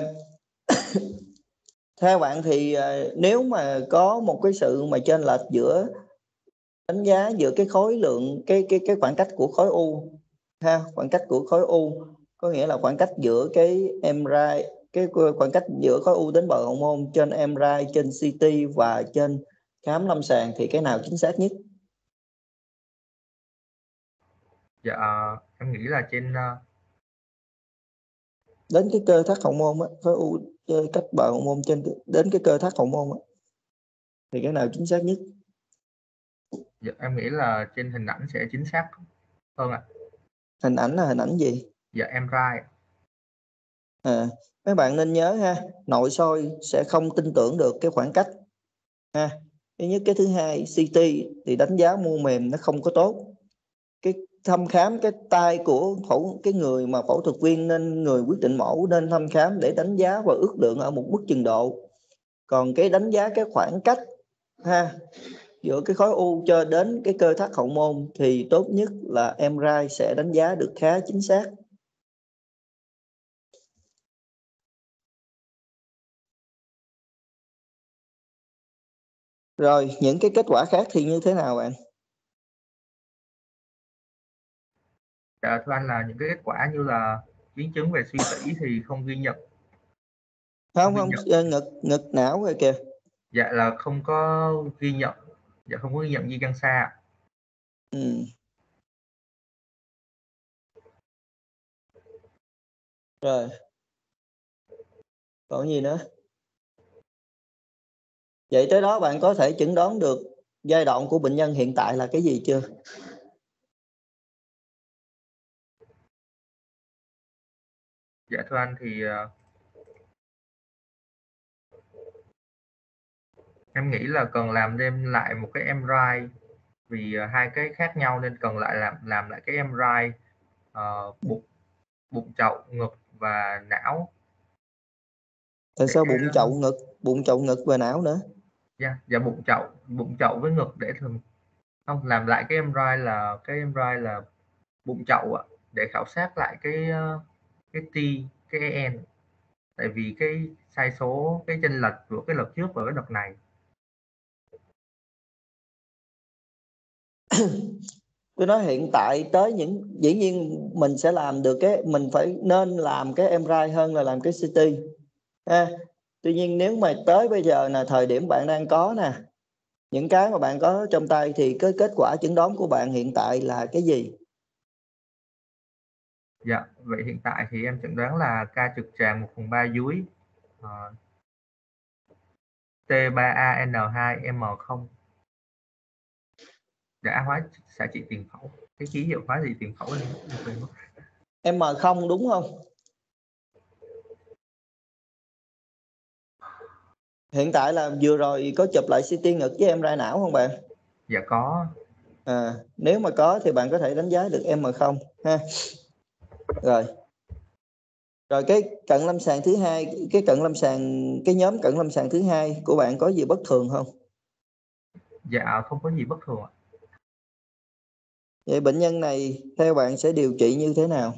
theo bạn thì uh, nếu mà có một cái sự mà chênh lệch giữa đánh giá giữa cái khối lượng cái cái cái khoảng cách của khối u ha, khoảng cách của khối u có nghĩa là khoảng cách giữa cái em rờ i, cái khoảng cách giữa khối u đến bờ hậu môn trên em rờ i, trên xê tê và trên khám lâm sàng thì cái nào chính xác nhất? Dạ em nghĩ là trên uh, đến cái cơ thắt hậu môn á, khối u cách bờ hậu môn trên đến cái cơ thắt hậu môn á, thì cái nào chính xác nhất? dạ, em nghĩ là trên hình ảnh sẽ chính xác hơn ạ. Hình ảnh là hình ảnh gì? Dạ em rờ i. À, mấy bạn nên nhớ ha, nội soi sẽ không tin tưởng được cái khoảng cách ha. Thứ nhất, cái thứ hai, xê tê thì đánh giá mô mềm nó không có tốt. Cái thăm khám cái tay của phẫu cái người mà phẫu thuật viên nên người quyết định mổ nên thăm khám để đánh giá và ước lượng ở một mức trình độ. Còn cái đánh giá cái khoảng cách ha giữa cái khối u cho đến cái cơ thắt hậu môn thì tốt nhất là em rờ i sẽ đánh giá được khá chính xác. Rồi những cái kết quả khác thì như thế nào bạn? Dạ thưa anh là những cái kết quả như là biến chứng về suy tủy thì không ghi nhận. Không không, không ngực ngực não rồi kìa. Dạ là không có ghi nhận. Dạ không có ghi nhận di căn xa. Ừ. Rồi. Còn gì nữa? Vậy tới đó bạn có thể chẩn đoán được giai đoạn của bệnh nhân hiện tại là cái gì chưa? Dạ thưa anh thì uh, em nghĩ là cần làm thêm lại một cái em rờ i vì uh, hai cái khác nhau nên cần lại làm làm lại cái em rờ i uh, bụng bụng chậu ngực và não. Tại để, sao bụng chậu ngực, bụng chậu ngực và não nữa? Dạ, dạ bụng chậu, bụng chậu với ngực để thường không làm lại cái em rờ i là cái em rờ i là bụng chậu ạ, để khảo sát lại cái uh, cái T, cái E N, tại vì cái sai số cái chênh lệch của cái đợt trước và cái đợt này. Tôi nói hiện tại tới những dĩ nhiên mình sẽ làm được cái mình phải nên làm cái em rờ i hơn là làm cái xê tê ha. Tuy nhiên nếu mà tới bây giờ là thời điểm bạn đang có nè, những cái mà bạn có trong tay thì cái kết quả chẩn đoán của bạn hiện tại là cái gì? Dạ vậy hiện tại thì em chẩn đoán là ca trực tràng một phần ba dưới, uh, T ba A N hai M không, đã hóa xạ trị tiền phẫu. Cái ký hiệu hóa gì tiền phẫu này M không đúng không? Hiện tại là vừa rồi có chụp lại xê tê ngực với em rờ i não không bạn? Dạ có. À, nếu mà có thì bạn có thể đánh giá được M không ha. Rồi. Rồi cái cận lâm sàng thứ hai, cái cận lâm sàng cái nhóm cận lâm sàng thứ hai của bạn có gì bất thường không? Dạ không có gì bất thường ạ. Vậy bệnh nhân này theo bạn sẽ điều trị như thế nào?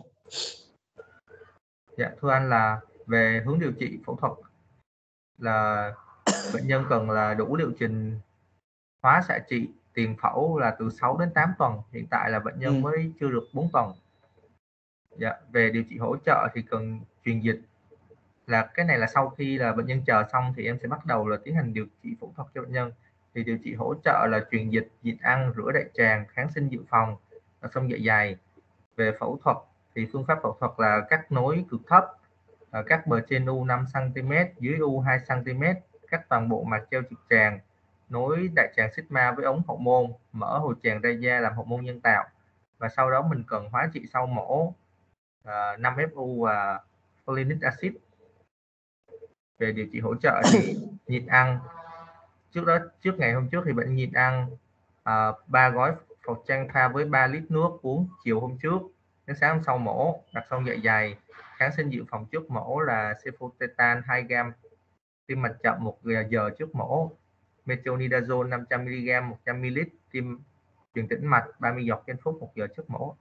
Dạ thưa anh là về hướng điều trị phẫu thuật là bệnh nhân cần là đủ liệu trình hóa xạ trị tiền phẫu là từ sáu đến tám tuần. Hiện tại là bệnh nhân Ừ. mới chưa được bốn tuần. Dạ, về điều trị hỗ trợ thì cần truyền dịch, là cái này là sau khi là bệnh nhân chờ xong thì em sẽ bắt đầu là tiến hành điều trị phẫu thuật cho bệnh nhân. Thì điều trị hỗ trợ là truyền dịch, nhịn ăn, rửa đại tràng, kháng sinh dự phòng, xông dạ dày. Về phẫu thuật thì phương pháp phẫu thuật là cắt nối cực thấp, cắt bờ trên u năm xăng ti mét, dưới u hai xăng ti mét, cắt toàn bộ mạch treo trực tràng, nối đại tràng sigma với ống hậu môn, mở hồi tràng ra da làm hậu môn nhân tạo, và sau đó mình cần hóa trị sau mổ uh, năm F U và folinic acid. Về điều trị hỗ trợ thì nhịn ăn, trước đó trước ngày hôm trước thì bệnh nhịn ăn ba uh, gói phọc trang pha với ba lít nước uống chiều hôm trước, đến sáng hôm sau mổ, đặt xong dạ dày. Kháng sinh dự phòng trước mổ là cefotetan hai gam, tim mạch chậm một giờ trước mổ, metronidazole năm trăm mi li gam một trăm mi li lít, tim truyền tĩnh mạch ba mươi giọt trên phút một giờ trước mổ.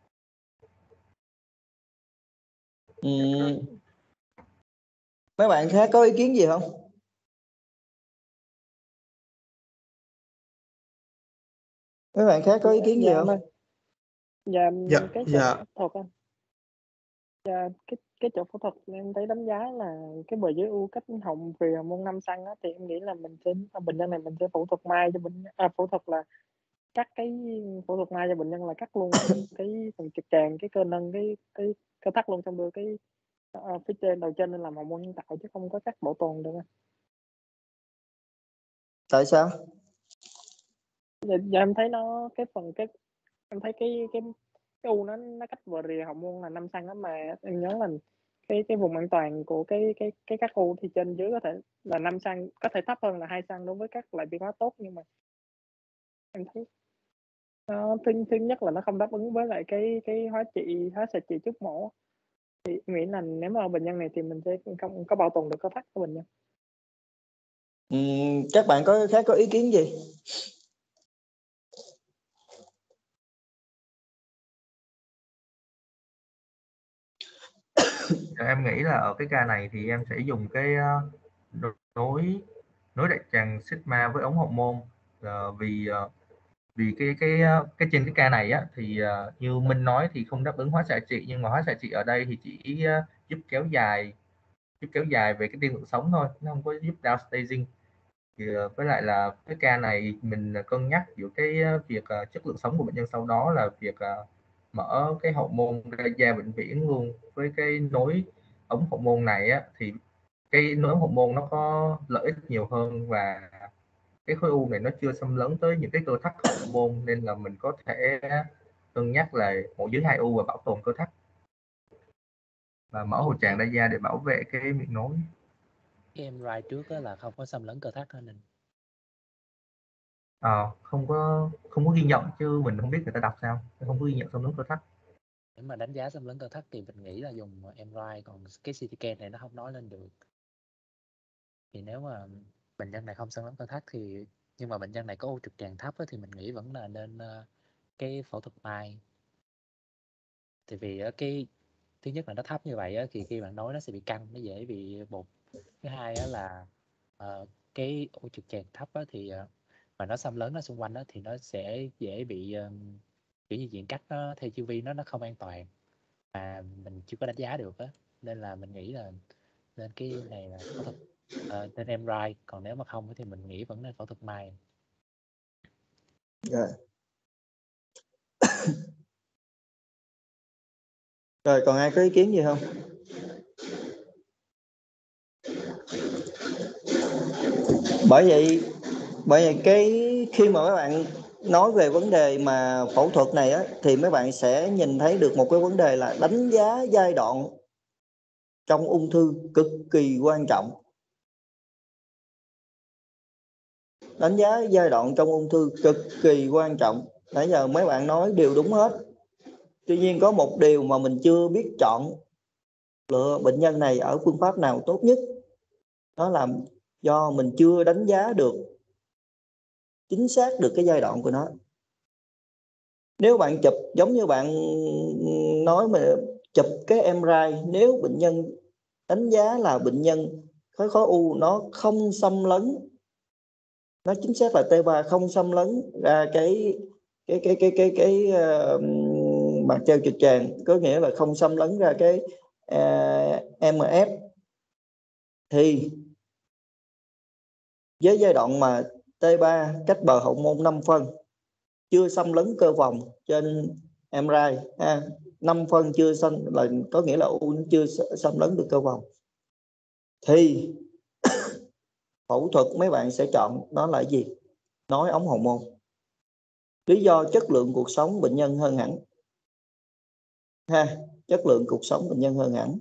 Ừ. Mấy bạn khác có ý kiến gì không? Mấy bạn khác có ý kiến gì dạ, không? dạ, Dạ, cái dạ. phẫu thuật anh. Dạ, cái cái chỗ phẫu thuật em thấy đánh giá là cái bờ dưới u cách họng vì hormone năm xăng á, thì em nghĩ là mình sẽ bệnh nhân này mình sẽ phẫu thuật mai cho bệnh à, phẫu thuật là cắt cái phẫu thuật mai cho bệnh nhân là cắt luôn cái phần trực tràng, cái cơ nâng, cái cái cơ thắt luôn, xong đưa cái uh, phía trên đầu trên nên làm hormone nhân tạo chứ không có cắt bảo tồn được. Tại sao? Giờ, giờ em thấy nó cái phần cái em thấy cái cái cái u nó nó cách bờ rìa hậu môn là năm xăng đó, mà em nhớ là cái cái vùng an toàn của cái cái cái các u thì trên dưới có thể là năm xăng, có thể thấp hơn là hai xăng đối với các loại biện pháp tốt, nhưng mà em thấy nó thứ, thứ nhất là nó không đáp ứng với lại cái cái hóa trị hóa xạ trị trước mổ, thì em nghĩ là nếu mà bệnh nhân này thì mình sẽ không có bảo tồn được cơ thắt của bệnh nhân. Ừ, các bạn có khác có ý kiến gì? Em nghĩ là ở cái ca này thì em sẽ dùng cái uh, nối nối đại tràng sigma với ống hậu môn, uh, vì uh, vì cái cái cái trên cái ca này á thì uh, như Minh nói thì không đáp ứng hóa xạ trị, nhưng mà hóa xạ trị ở đây thì chỉ uh, giúp kéo dài giúp kéo dài về cái tiên lượng sống thôi, nó không có giúp downstaging. Thì uh, với lại là cái ca này mình cân nhắc giữa cái uh, việc uh, chất lượng sống của bệnh nhân sau đó là việc uh, mở cái hậu môn ra da bệnh viễn luôn với cái nối ống hậu môn này á, thì cái nối ống hậu môn nó có lợi ích nhiều hơn, và cái khối u này nó chưa xâm lấn tới những cái cơ thắt hậu môn, nên là mình có thể cân nhắc là mổ dưới hai u và bảo tồn cơ thắt và mở hồ tràng đa da để bảo vệ cái miệng nối. Cái em ride trước là không có xâm lấn cơ thắt nên à, không có không có ghi nhận, chứ mình không biết người ta đọc sao, không có ghi nhận xâm lấn cơ thắt. nếu mà đánh giá xâm lấn cơ thắt thì mình nghĩ là dùng em ride, còn cái xê tê scan này nó không nói lên được. Thì nếu mà bệnh nhân này không xâm lấn cơ thắt thì nhưng mà bệnh nhân này có u trực tràng thấp thì mình nghĩ vẫn là nên uh, cái phẫu thuật mai. Thì vì uh, cái thứ nhất là nó thấp như vậy uh, thì khi bạn nói nó sẽ bị căng, nó dễ bị bột. Thứ hai uh, là uh, cái u trực tràng thấp uh, thì uh, mà nó xâm lấn nó xung quanh uh, thì nó sẽ dễ bị uh, kiểu như diện cắt nó theo chu vi nó nó không an toàn mà mình chưa có đánh giá được á, nên là mình nghĩ là nên cái này là phẫu thuật uh, nên em ride, còn nếu mà không thì mình nghĩ vẫn nên phẫu thuật mai. Rồi. Rồi còn ai có ý kiến gì không? Bởi vậy bởi vậy cái khi mà các bạn nói về vấn đề mà phẫu thuật này á, thì mấy bạn sẽ nhìn thấy được một cái vấn đề là đánh giá giai đoạn trong ung thư cực kỳ quan trọng. Đánh giá giai đoạn trong ung thư cực kỳ quan trọng. Nãy giờ mấy bạn nói đều đúng hết. Tuy nhiên có một điều mà mình chưa biết chọn lựa bệnh nhân này ở phương pháp nào tốt nhất. Đó là do mình chưa đánh giá được chính xác được cái giai đoạn của nó. Nếu bạn chụp giống như bạn nói mà chụp cái em rờ i, nếu bệnh nhân đánh giá là bệnh nhân khối khối u nó không xâm lấn, nó chính xác là T ba không xâm lấn ra cái cái cái cái cái cái uh, mạc treo trực tràng, có nghĩa là không xâm lấn ra cái uh, em ép, thì với giai đoạn mà T ba cách bờ hậu môn năm phân, chưa xâm lấn cơ vòng trên em rờ i, ha, năm phân chưa xâm là có nghĩa là u chưa xâm lấn được cơ vòng, thì phẫu thuật mấy bạn sẽ chọn đó là gì? Nối ống hậu môn. Lý do chất lượng cuộc sống bệnh nhân hơn hẳn, ha, chất lượng cuộc sống bệnh nhân hơn hẳn.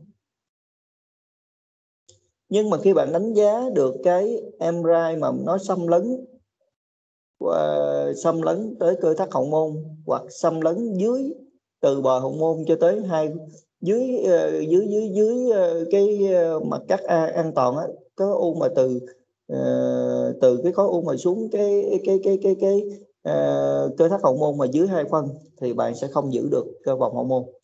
Nhưng mà khi bạn đánh giá được cái em rờ i mà nó xâm lấn uh, xâm lấn tới cơ thắt hậu môn, hoặc xâm lấn dưới từ bờ hậu môn cho tới hai dưới uh, dưới dưới dưới uh, cái uh, mặt cắt an toàn á, có u mà từ uh, từ cái khối u mà xuống cái cái cái cái cái uh, cơ thắt hậu môn mà dưới hai phân, thì bạn sẽ không giữ được cơ vòng hậu môn.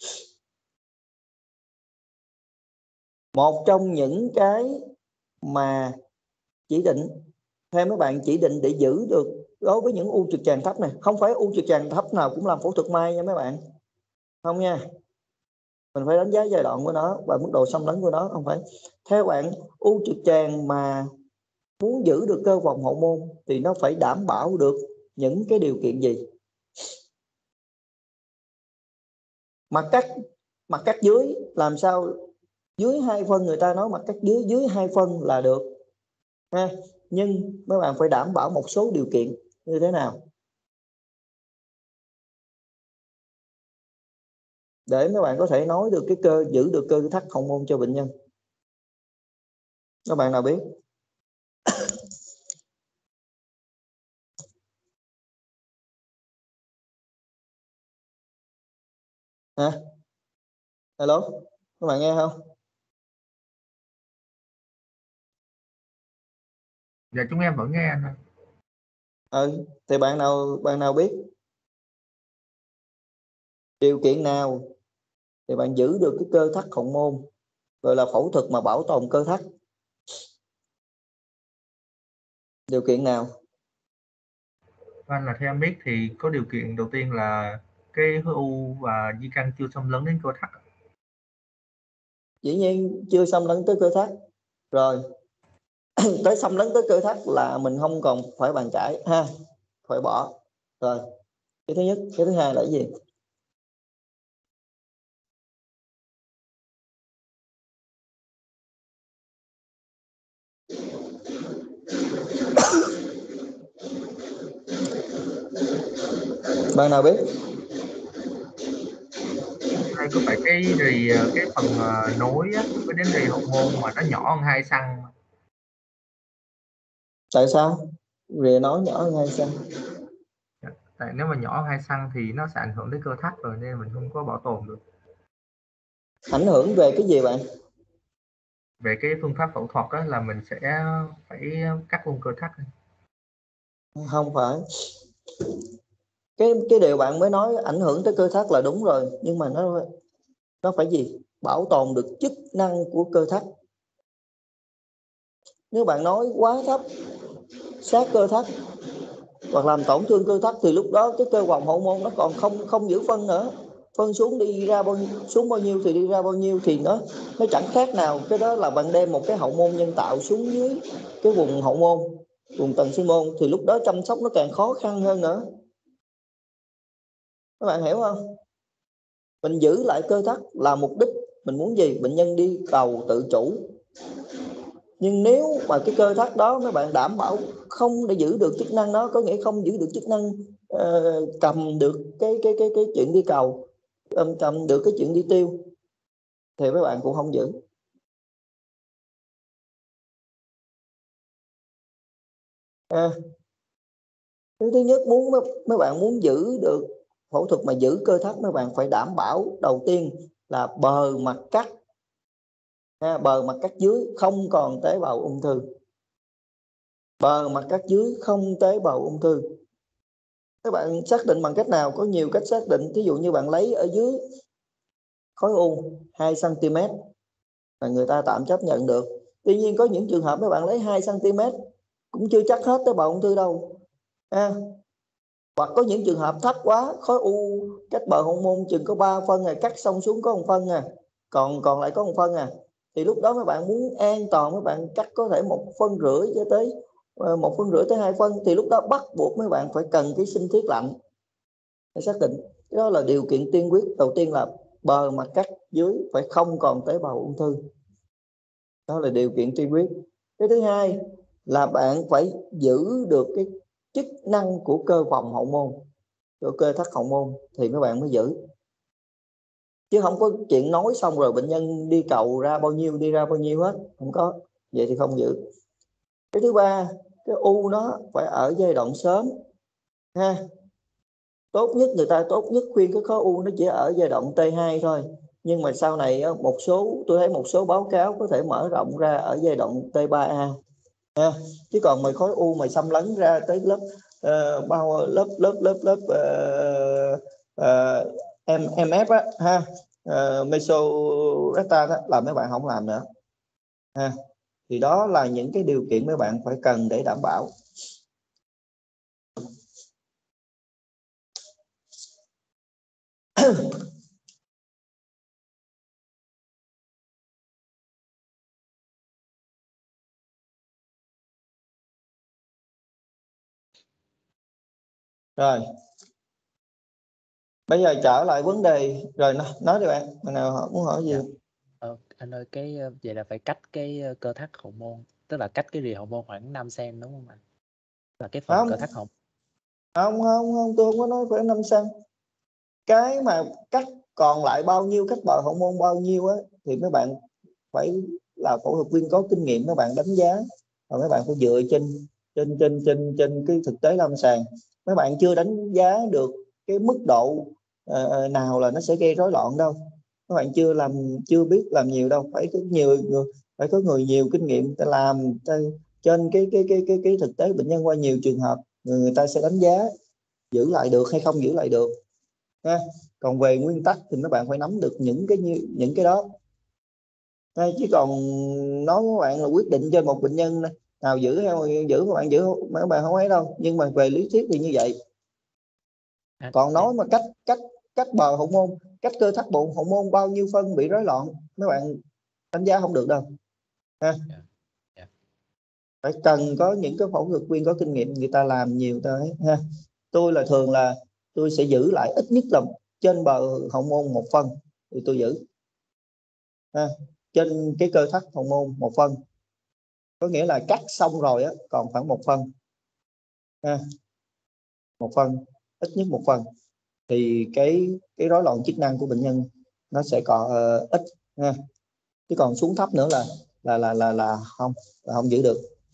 Một trong những cái mà chỉ định, theo mấy bạn chỉ định để giữ được đối với những u trực tràng thấp này, không phải u trực tràng thấp nào cũng làm phẫu thuật mai nha mấy bạn, không nha. Mình phải đánh giá giai đoạn của nó và mức độ xâm lấn của nó. Không phải theo bạn, u trực tràng mà muốn giữ được cơ vòng hậu môn thì nó phải đảm bảo được những cái điều kiện gì? Mặt cắt, mặt cắt dưới làm sao dưới hai phân, người ta nói mặt cắt dưới dưới hai phân là được ha, nhưng mấy bạn phải đảm bảo một số điều kiện như thế nào để mấy bạn có thể nói được cái cơ, giữ được cơ thắt hậu môn cho bệnh nhân? Các bạn nào biết? Ha? Hello, các bạn nghe không? Dạ chúng em vẫn nghe anh. Ừ, thì bạn nào bạn nào biết điều kiện nào thì bạn giữ được cái cơ thắt hậu môn, gọi là phẫu thuật mà bảo tồn cơ thắt? Điều kiện nào? Anh là theo em biết thì có điều kiện đầu tiên là cái khối u và di căn chưa xâm lấn đến cơ thắt. Dĩ nhiên chưa xâm lấn tới cơ thắt rồi. Tới xâm lấn tới cơ thắt là mình không còn phải bàn cãi ha, phải bỏ rồi. Cái thứ nhất. Cái thứ hai là cái gì? Bạn nào biết? Đây có phải cái rì cái phần uh, nối á, với đến rì hậu môn mà nó nhỏ hơn hai xăng? Tại sao? Vì nói nhỏ hơn hai xăng. Tại nếu mà nhỏ hơn hai xăng thì nó sẽ ảnh hưởng đến cơ thắt rồi nên mình không có bảo tồn được. Ảnh hưởng về cái gì bạn? Về cái phương pháp phẫu thuật á, là mình sẽ phải cắt luôn cơ thắt. Không phải. Cái cái điều bạn mới nói ảnh hưởng tới cơ thắt là đúng rồi, nhưng mà nó nó phải gì? Bảo tồn được chức năng của cơ thắt. Nếu bạn nói quá thấp, sát cơ thắt hoặc làm tổn thương cơ thắt thì lúc đó cái cơ vòng hậu môn nó còn không không giữ phân nữa. Phân xuống đi ra bao nhiêu, xuống bao nhiêu thì đi ra bao nhiêu, thì nó nó chẳng khác nào. Cái đó là bạn đem một cái hậu môn nhân tạo xuống dưới cái vùng hậu môn, vùng tầng sinh môn, thì lúc đó chăm sóc nó càng khó khăn hơn nữa. Các bạn hiểu không? Mình giữ lại cơ thắt là mục đích mình muốn gì? Bệnh nhân đi cầu tự chủ. Nhưng nếu mà cái cơ thắt đó mấy bạn đảm bảo không để giữ được chức năng đó, có nghĩa không giữ được chức năng uh, cầm được cái cái cái cái chuyện đi cầu, um, cầm được cái chuyện đi tiêu, thì mấy bạn cũng không giữ. À, thứ nhất, muốn mấy bạn muốn giữ được phẫu thuật mà giữ cơ thắt, mấy bạn phải đảm bảo đầu tiên là bờ mặt cắt, à, bờ mặt cắt dưới không còn tế bào ung thư. Bờ mặt cắt dưới không tế bào ung thư. Các bạn xác định bằng cách nào? Có nhiều cách xác định. Ví dụ như bạn lấy ở dưới khối u hai xăng ti mét là người ta tạm chấp nhận được. Tuy nhiên có những trường hợp các bạn lấy hai xăng ti mét cũng chưa chắc hết tế bào ung thư đâu. À, hoặc có những trường hợp thấp quá, khối u cách bờ hậu môn chừng có ba phân rồi, cắt xong xuống có một phân à, còn còn lại có một phân à, thì lúc đó mấy bạn muốn an toàn, mấy bạn cắt có thể một phân rưỡi cho tới một phân rưỡi tới hai phân, thì lúc đó bắt buộc mấy bạn phải cần cái sinh thiết lạnh để xác định. Đó là điều kiện tiên quyết. Đầu tiên là bờ mặt cắt dưới phải không còn tế bào ung thư. Đó là điều kiện tiên quyết. Cái thứ hai là bạn phải giữ được cái chức năng của cơ vòng hậu môn, của cơ thắt hậu môn thì mấy bạn mới giữ. Chứ không có chuyện nói xong rồi bệnh nhân đi cầu ra bao nhiêu đi ra bao nhiêu hết, không có. Vậy thì không giữ. Cái thứ ba, cái u nó phải ở giai đoạn sớm ha. Tốt nhất, người ta tốt nhất khuyên cái khối u nó chỉ ở giai đoạn T hai thôi, nhưng mà sau này một số tôi thấy một số báo cáo có thể mở rộng ra ở giai đoạn T ba A ha. Chứ còn mà khối u mà xâm lấn ra tới lớp uh, bao lớp lớp lớp lớp uh, uh, em em ép á ha, uh, mesorectal là mấy bạn không làm nữa ha. Thì đó là những cái điều kiện mấy bạn phải cần để đảm bảo. Rồi bây giờ trở lại vấn đề rồi, nói, nói đi bạn, bạn nào muốn hỏi gì? Dạ. Ờ, anh ơi, cái vậy là phải cách cái cơ thắt hậu môn, tức là cách cái rìa hậu môn khoảng năm xăng-ti-mét đúng không anh? Là cái phần Không. cơ thắt hậu Không không không, tôi không có nói phải năm xăng-ti-mét. Cái mà cắt còn lại bao nhiêu, cắt bờ hậu môn bao nhiêu á, thì mấy bạn phải là phẫu thuật viên có kinh nghiệm, mấy bạn đánh giá, và mấy bạn phải dựa trên trên trên trên trên cái thực tế lâm sàng. Mấy bạn chưa đánh giá được cái mức độ uh, nào là nó sẽ gây rối loạn đâu. Các bạn chưa làm, chưa biết làm nhiều đâu, phải có nhiều người, phải có người nhiều kinh nghiệm ta làm ta, trên cái cái cái cái cái thực tế bệnh nhân qua nhiều trường hợp, người, người ta sẽ đánh giá giữ lại được hay không giữ lại được ha. Còn về nguyên tắc thì mấy bạn phải nắm được những cái như những cái đó ha. Chứ còn nói các bạn là quyết định cho một bệnh nhân nào giữ hay giữ, các bạn giữ mấy bạn không ấy đâu, nhưng mà về lý thuyết thì như vậy. à, Còn nói mà cách cách cách bờ hậu môn, cách cơ thắt bộ hậu môn bao nhiêu phân bị rối loạn, mấy bạn đánh giá không được đâu ha. Yeah. Yeah. Phải cần có những cái phẫu thuật viên có kinh nghiệm, người ta làm nhiều tới ha. Tôi là thường là tôi sẽ giữ lại ít nhất là trên bờ hậu môn một phân thì tôi giữ ha. Trên cái cơ thắt hậu môn một phân, có nghĩa là cắt xong rồi á còn khoảng một phân ha. Một phân, ít nhất một phân thì cái cái rối loạn chức năng của bệnh nhân nó sẽ còn uh, ít ha. Chứ còn xuống thấp nữa là là là là là không là không giữ được.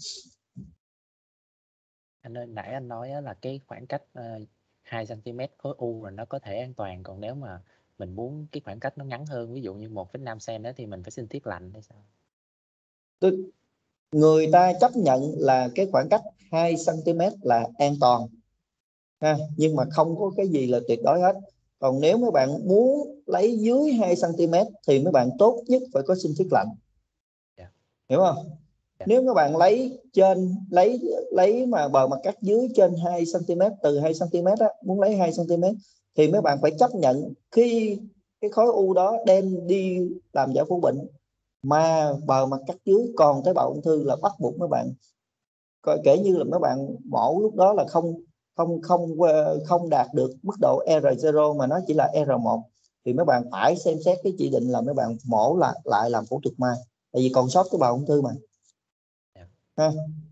Anh ơi, nãy anh nói là cái khoảng cách uh, hai xăng-ti-mét khối u là nó có thể an toàn, còn nếu mà mình muốn cái khoảng cách nó ngắn hơn, ví dụ như một phẩy năm xăng-ti-mét đó, thì mình phải sinh thiết lạnh hay sao? Tôi, người ta chấp nhận là cái khoảng cách hai xăng-ti-mét là an toàn ha, nhưng mà không có cái gì là tuyệt đối hết. Còn nếu mấy bạn muốn lấy dưới hai xăng-ti-mét thì mấy bạn tốt nhất phải có sinh thiết lạnh. Yeah. Hiểu không? Yeah. Nếu các bạn lấy trên lấy lấy mà bờ mặt cắt dưới trên hai xăng-ti-mét, từ hai xăng-ti-mét á, muốn lấy hai xăng-ti-mét thì mấy bạn phải chấp nhận khi cái khối u đó đem đi làm giải phẫu bệnh mà bờ mặt cắt dưới còn tế bào ung thư là bắt buộc mấy bạn coi, kể như là mấy bạn mổ lúc đó là không không không không đạt được mức độ R không mà nó chỉ là R một thì mấy bạn phải xem xét cái chỉ định là mấy bạn mổ lại lại làm phẫu thuật mai, tại vì còn sót tế bào ung thư mà. Yeah. Ha.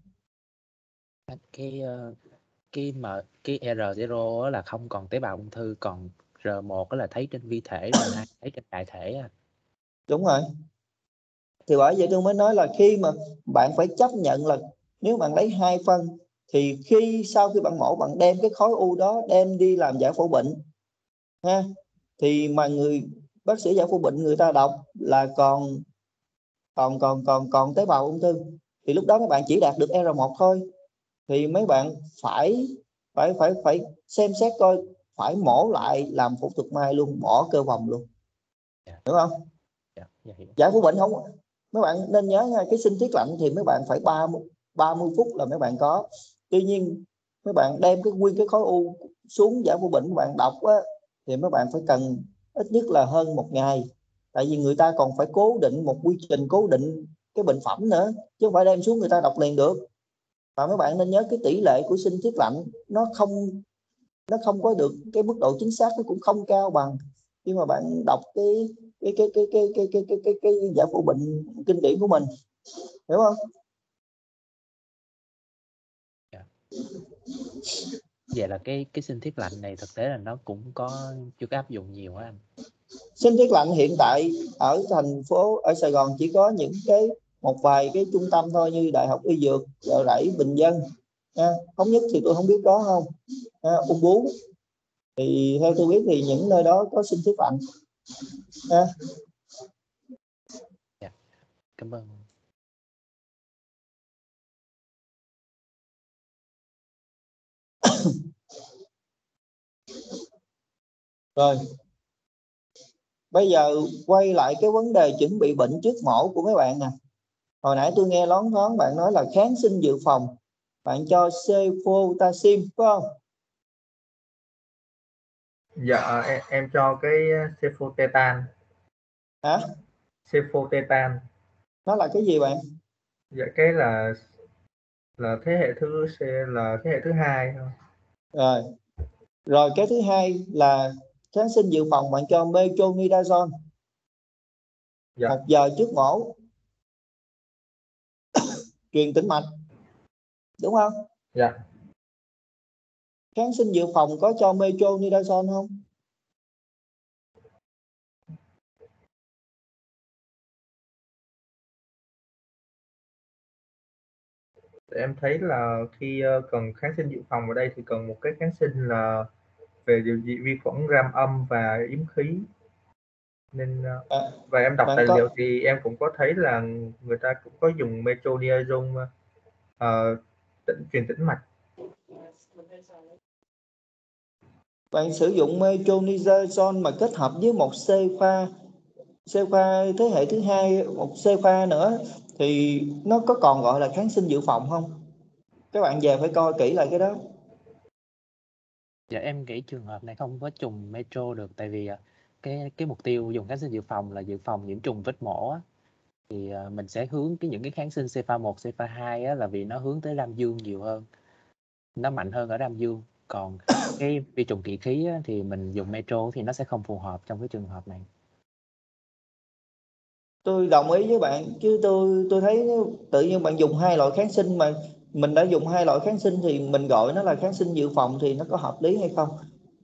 Cái cái mà cái R không là không còn tế bào ung thư, còn R một là thấy trên vi thể, R hai thấy trên đại thể à. Đúng rồi. Thì bởi vậy tôi mới nói là khi mà bạn phải chấp nhận là nếu bạn lấy hai phân thì khi sau khi bạn mổ, bạn đem cái khối u đó đem đi làm giải phẫu bệnh ha, thì mà người bác sĩ giải phẫu bệnh người ta đọc là còn còn còn còn còn tế bào ung thư thì lúc đó các bạn chỉ đạt được R một thôi, thì mấy bạn phải phải phải phải xem xét coi phải mổ lại làm phẫu thuật mai luôn, bỏ cơ vòng luôn. Yeah. Hiểu không? Yeah. Yeah, hiểu. Giải phẫu bệnh không, mấy bạn nên nhớ nha, cái sinh thiết lạnh thì mấy bạn phải ba mươi phút là mấy bạn có. Tuy nhiên mấy bạn đem cái nguyên cái khối u xuống giải phẫu bệnh các bạn đọc á, thì mấy bạn phải cần ít nhất là hơn một ngày, tại vì người ta còn phải cố định một quy trình cố định cái bệnh phẩm nữa, chứ không phải đem xuống người ta đọc liền được. Và mấy bạn nên nhớ cái tỷ lệ của sinh thiết lạnh nó không nó không có được cái mức độ chính xác, nó cũng không cao bằng khi mà bạn đọc cái cái cái cái cái cái cái cái cái, cái giải phẫu bệnh kinh điển của mình, hiểu không? Yeah. Vậy là cái cái sinh thiết lạnh này thực tế là nó cũng có chưa có áp dụng nhiều á anh. Sinh thiết lạnh hiện tại ở thành phố, ở Sài Gòn chỉ có những cái một vài cái trung tâm thôi, như Đại học Y Dược, Chợ Rẫy, Bình Dân, à, Thống Nhất thì tôi không biết có không, à, Ung Bướu thì theo tôi biết thì những nơi đó có sinh thiết lạnh. À. Dạ, cảm ơn. Rồi bây giờ quay lại cái vấn đề chuẩn bị bệnh trước mổ của mấy bạn nè. Hồi nãy tôi nghe loáng thoáng bạn nói là kháng sinh dự phòng, bạn cho cefotaxime phải không? Dạ em, em cho cái cefotetan. Hả? Cefotetan. Nó là cái gì bạn? Dạ cái là là thế hệ thứ là thế hệ thứ hai thôi. Rồi Rồi cái thứ hai là kháng sinh dự phòng bạn cho metronidazole Dạ. một giờ trước mổ truyền tĩnh mạch, đúng không? Dạ. Kháng sinh dự phòng có cho metronidazole không? Em thấy là khi cần kháng sinh dự phòng ở đây thì cần một cái kháng sinh là về điều trị vi khuẩn gram âm và yếm khí, nên À, và em đọc bạn tài có liệu thì em cũng có thấy là người ta cũng có dùng metronidazole uh, tĩnh truyền tĩnh mạch. bạn sử dụng metronidazole mà kết hợp với một C-pha C-pha thế hệ thứ hai, một C-pha nữa thì nó có còn gọi là kháng sinh dự phòng không? Các bạn về phải coi kỹ lại cái đó. Dạ em nghĩ trường hợp này không có trùng metro được, tại vì cái cái mục tiêu dùng kháng sinh dự phòng là dự phòng nhiễm trùng vết mổ á. Thì mình sẽ hướng cái những cái kháng sinh C-pha một, C-pha hai á, là vì nó hướng tới ram dương nhiều hơn, nó mạnh hơn ở ram dương. Còn cái vi trùng kỵ khí á, thì mình dùng metro thì nó sẽ không phù hợp trong cái trường hợp này. Tôi đồng ý với bạn, chứ tôi tôi thấy tự nhiên bạn dùng hai loại kháng sinh mà mình đã dùng hai loại kháng sinh thì mình gọi nó là kháng sinh dự phòng thì nó có hợp lý hay không?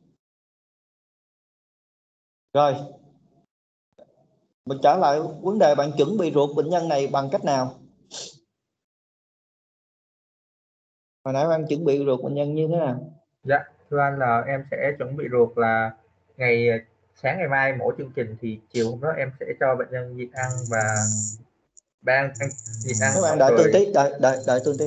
Rồi mình trở lại vấn đề, bạn chuẩn bị ruột bệnh nhân này bằng cách nào? Hồi nãy bạn chuẩn bị ruột bệnh nhân như thế nào? Dạ, thưa anh là em sẽ chuẩn bị ruột là ngày sáng ngày mai mổ chương trình thì chiều hôm đó em sẽ cho bệnh nhân nhịn ăn và ban ăn nhịn ăn Các bạn xong đợi tôi rồi. tí, đợi đợi đợi tôi tí.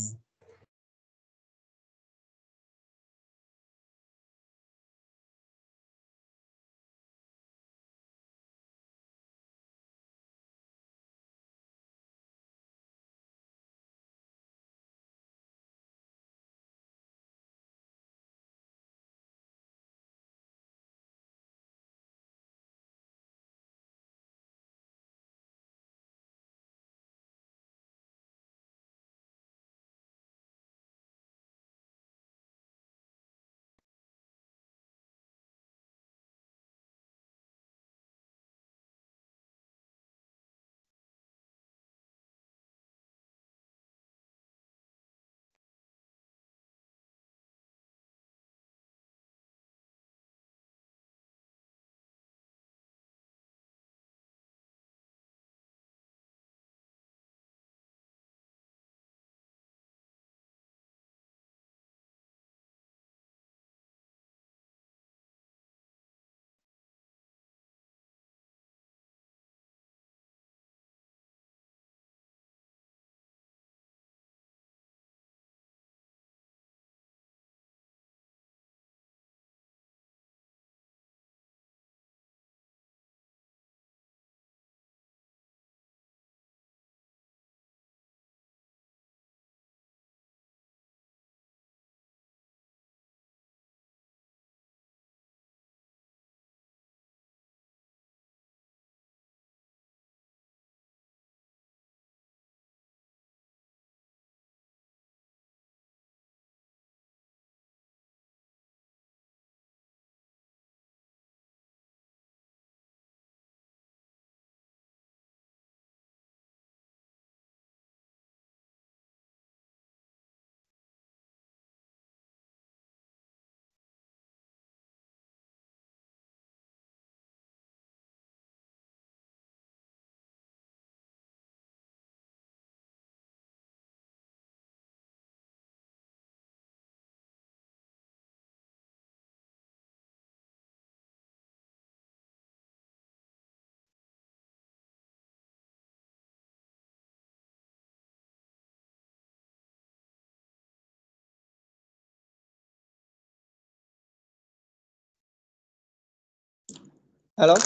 Alo.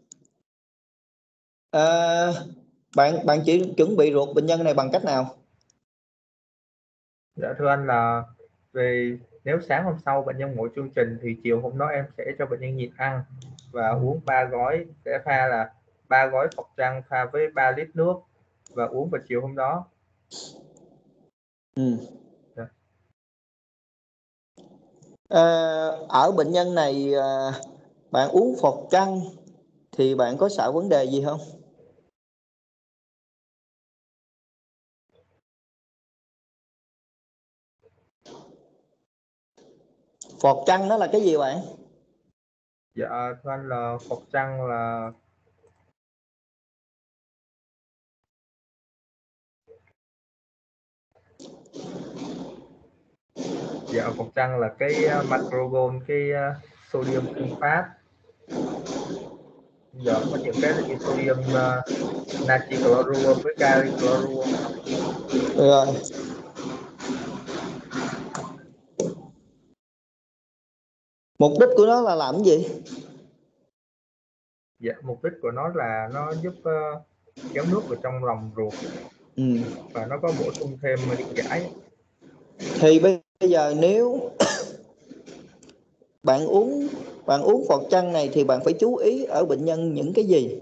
À, bạn bạn chỉ chuẩn bị ruột bệnh nhân này bằng cách nào? Dạ thưa anh là về nếu sáng hôm sau bệnh nhân mổ chương trình thì chiều hôm đó em sẽ cho bệnh nhân nhịn ăn và uống ba gói, sẽ pha là ba gói phọc răng pha với ba lít nước và uống vào chiều hôm đó. Ừ. Dạ. À, ở bệnh nhân này à, bạn uống phọt trăng thì bạn có sợ vấn đề gì không? Phọt trăng nó là cái gì bạn? Dạ thưa anh là phọt trăng là dạ phọt trăng là cái uh, macrogol, cái uh, sodium sulfat. Giờ có những cái như sodium uh, natri chlorua với kali chlorua. Rồi. Mục đích của nó là làm cái gì? Dạ mục đích của nó là nó giúp uh, kéo nước vào trong lòng ruột. Ừ. Và nó có bổ sung thêm điện giải. Thì bây giờ nếu bạn uống bạn uống phọt trăng này thì bạn phải chú ý ở bệnh nhân những cái gì?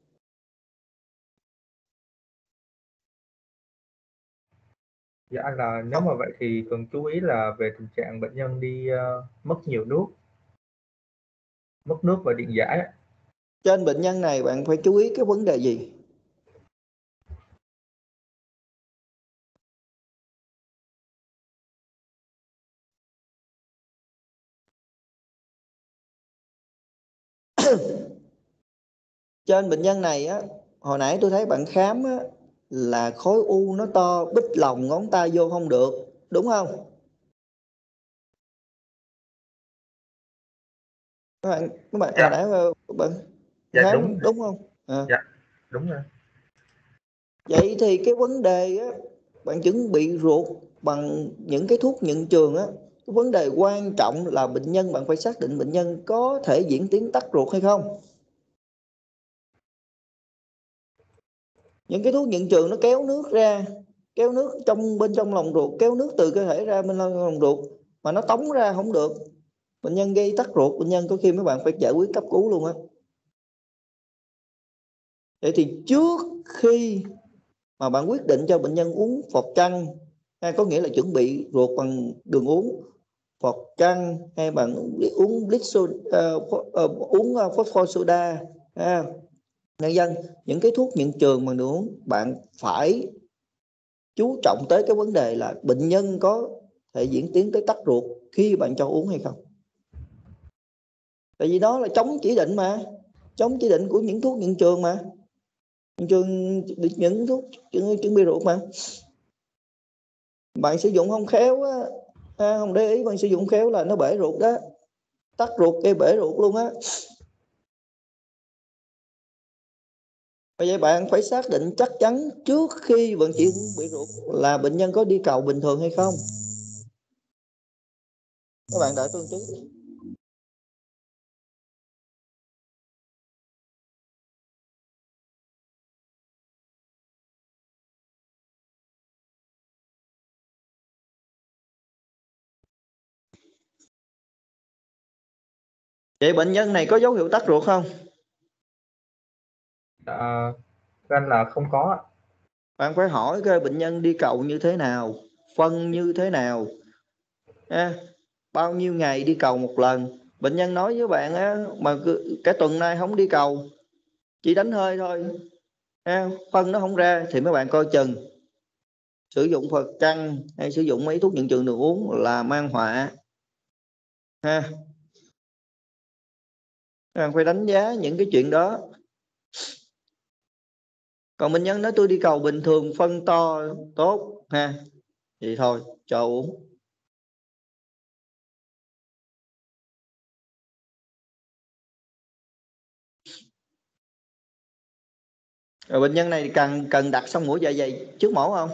Dạ là nếu mà vậy thì cần chú ý là về tình trạng bệnh nhân đi uh, mất nhiều nước, mất nước và điện giải. Trên bệnh nhân này bạn phải chú ý cái vấn đề gì? Trên bệnh nhân này á, hồi nãy tôi thấy bạn khám á, là khối u nó to bít lòng ngón tay vô không được, đúng không? Các bạn, các bạn Dạ. hồi nãy bạn Dạ khám đúng. đúng không? À. Dạ đúng rồi. Vậy thì cái vấn đề á, bạn chuẩn bị ruột bằng những cái thuốc nhuận trường á, cái vấn đề quan trọng là bệnh nhân bạn phải xác định bệnh nhân có thể diễn tiến tắc ruột hay không. Những cái thuốc nhuận trường nó kéo nước ra, kéo nước trong bên trong lòng ruột, kéo nước từ cơ thể ra bên trong lòng ruột mà nó tống ra không được, bệnh nhân gây tắc ruột, bệnh nhân có khi mấy bạn phải giải quyết cấp cứu luôn á. Vậy thì trước khi mà bạn quyết định cho bệnh nhân uống phọt trăng, hay có nghĩa là chuẩn bị ruột bằng đường uống phọt trăng, hay bạn uống lít uh, uh, uống phosphor soda, uh, nhân dân những cái thuốc nhuận trường bằng đường uống, bạn phải chú trọng tới cái vấn đề là bệnh nhân có thể diễn tiến tới tắc ruột khi bạn cho uống hay không. Tại vì đó là chống chỉ định mà, chống chỉ định của những thuốc nhuận trường mà, nhuận trường những thuốc chuẩn bị ruột mà. Bạn sử dụng không khéo á, không để ý, bạn sử dụng khéo là nó bể ruột đó, tắc ruột gây bể ruột luôn á. Vậy bạn phải xác định chắc chắn trước khi vận chuyển bị ruột là bệnh nhân có đi cầu bình thường hay không. Các bạn đợi tôi một chút. Vậy bệnh nhân này có dấu hiệu tắc ruột không? À, anh là không có. Bạn phải hỏi coi bệnh nhân đi cầu như thế nào, phân như thế nào, à, bao nhiêu ngày đi cầu một lần. Bệnh nhân nói với bạn á, mà cả tuần nay không đi cầu, chỉ đánh hơi thôi, à, phân nó không ra, thì mấy bạn coi chừng sử dụng phọt trăng hay sử dụng mấy thuốc nhuận trường đường uống là mang họa ha. Các bạn phải đánh giá những cái chuyện đó. Còn bệnh nhân nói tôi đi cầu bình thường, phân to tốt ha, thì thôi cho uống. Rồi bệnh nhân này cần cần đặt xong mũi dạ dày trước mổ không?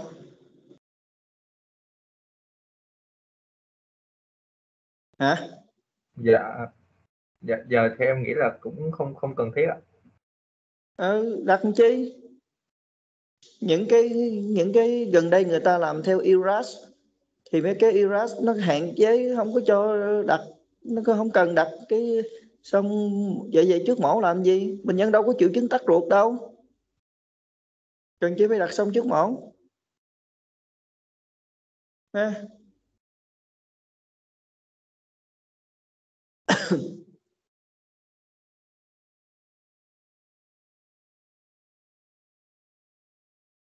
Hả? Dạ, dạ giờ thì em nghĩ là cũng không không cần thiết ạ. Ừ, đặt làm chi? Những cái những cái gần đây người ta làm theo i rát thì mấy cái i rát nó hạn chế, không có cho đặt, nó không cần đặt cái xong dạ dày trước mổ làm gì? Bệnh nhân đâu có triệu chứng tắc ruột đâu, cần chỉ phải đặt xong trước mổ ha.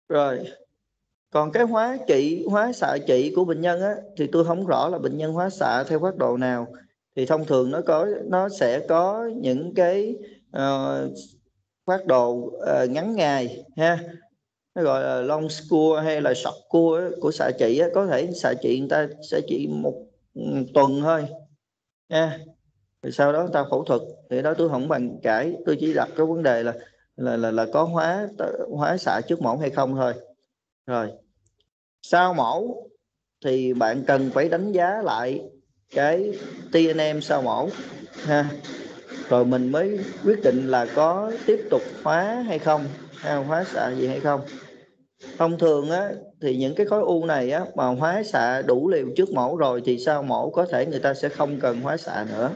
Rồi còn cái hóa trị, hóa xạ trị của bệnh nhân á, thì tôi không rõ là bệnh nhân hóa xạ theo phác đồ nào. Thì thông thường nó có nó sẽ có những cái uh, phác đồ uh, ngắn ngày ha, nó gọi là long course hay là short course của xạ trị á. Có thể xạ trị người ta sẽ trị một tuần thôi nha, rồi sau đó người ta phẫu thuật. Thì đó tôi không bàn cãi, tôi chỉ đặt cái vấn đề là là là, là có hóa hóa xạ trước mổ hay không thôi. Rồi sau mổ thì bạn cần phải đánh giá lại cái tê en em sau mổ ha, rồi mình mới quyết định là có tiếp tục hóa hay không, hay hóa xạ gì hay không. Thông thường á thì những cái khối u này á mà hóa xạ đủ liều trước mổ rồi thì sau mổ có thể người ta sẽ không cần hóa xạ nữa.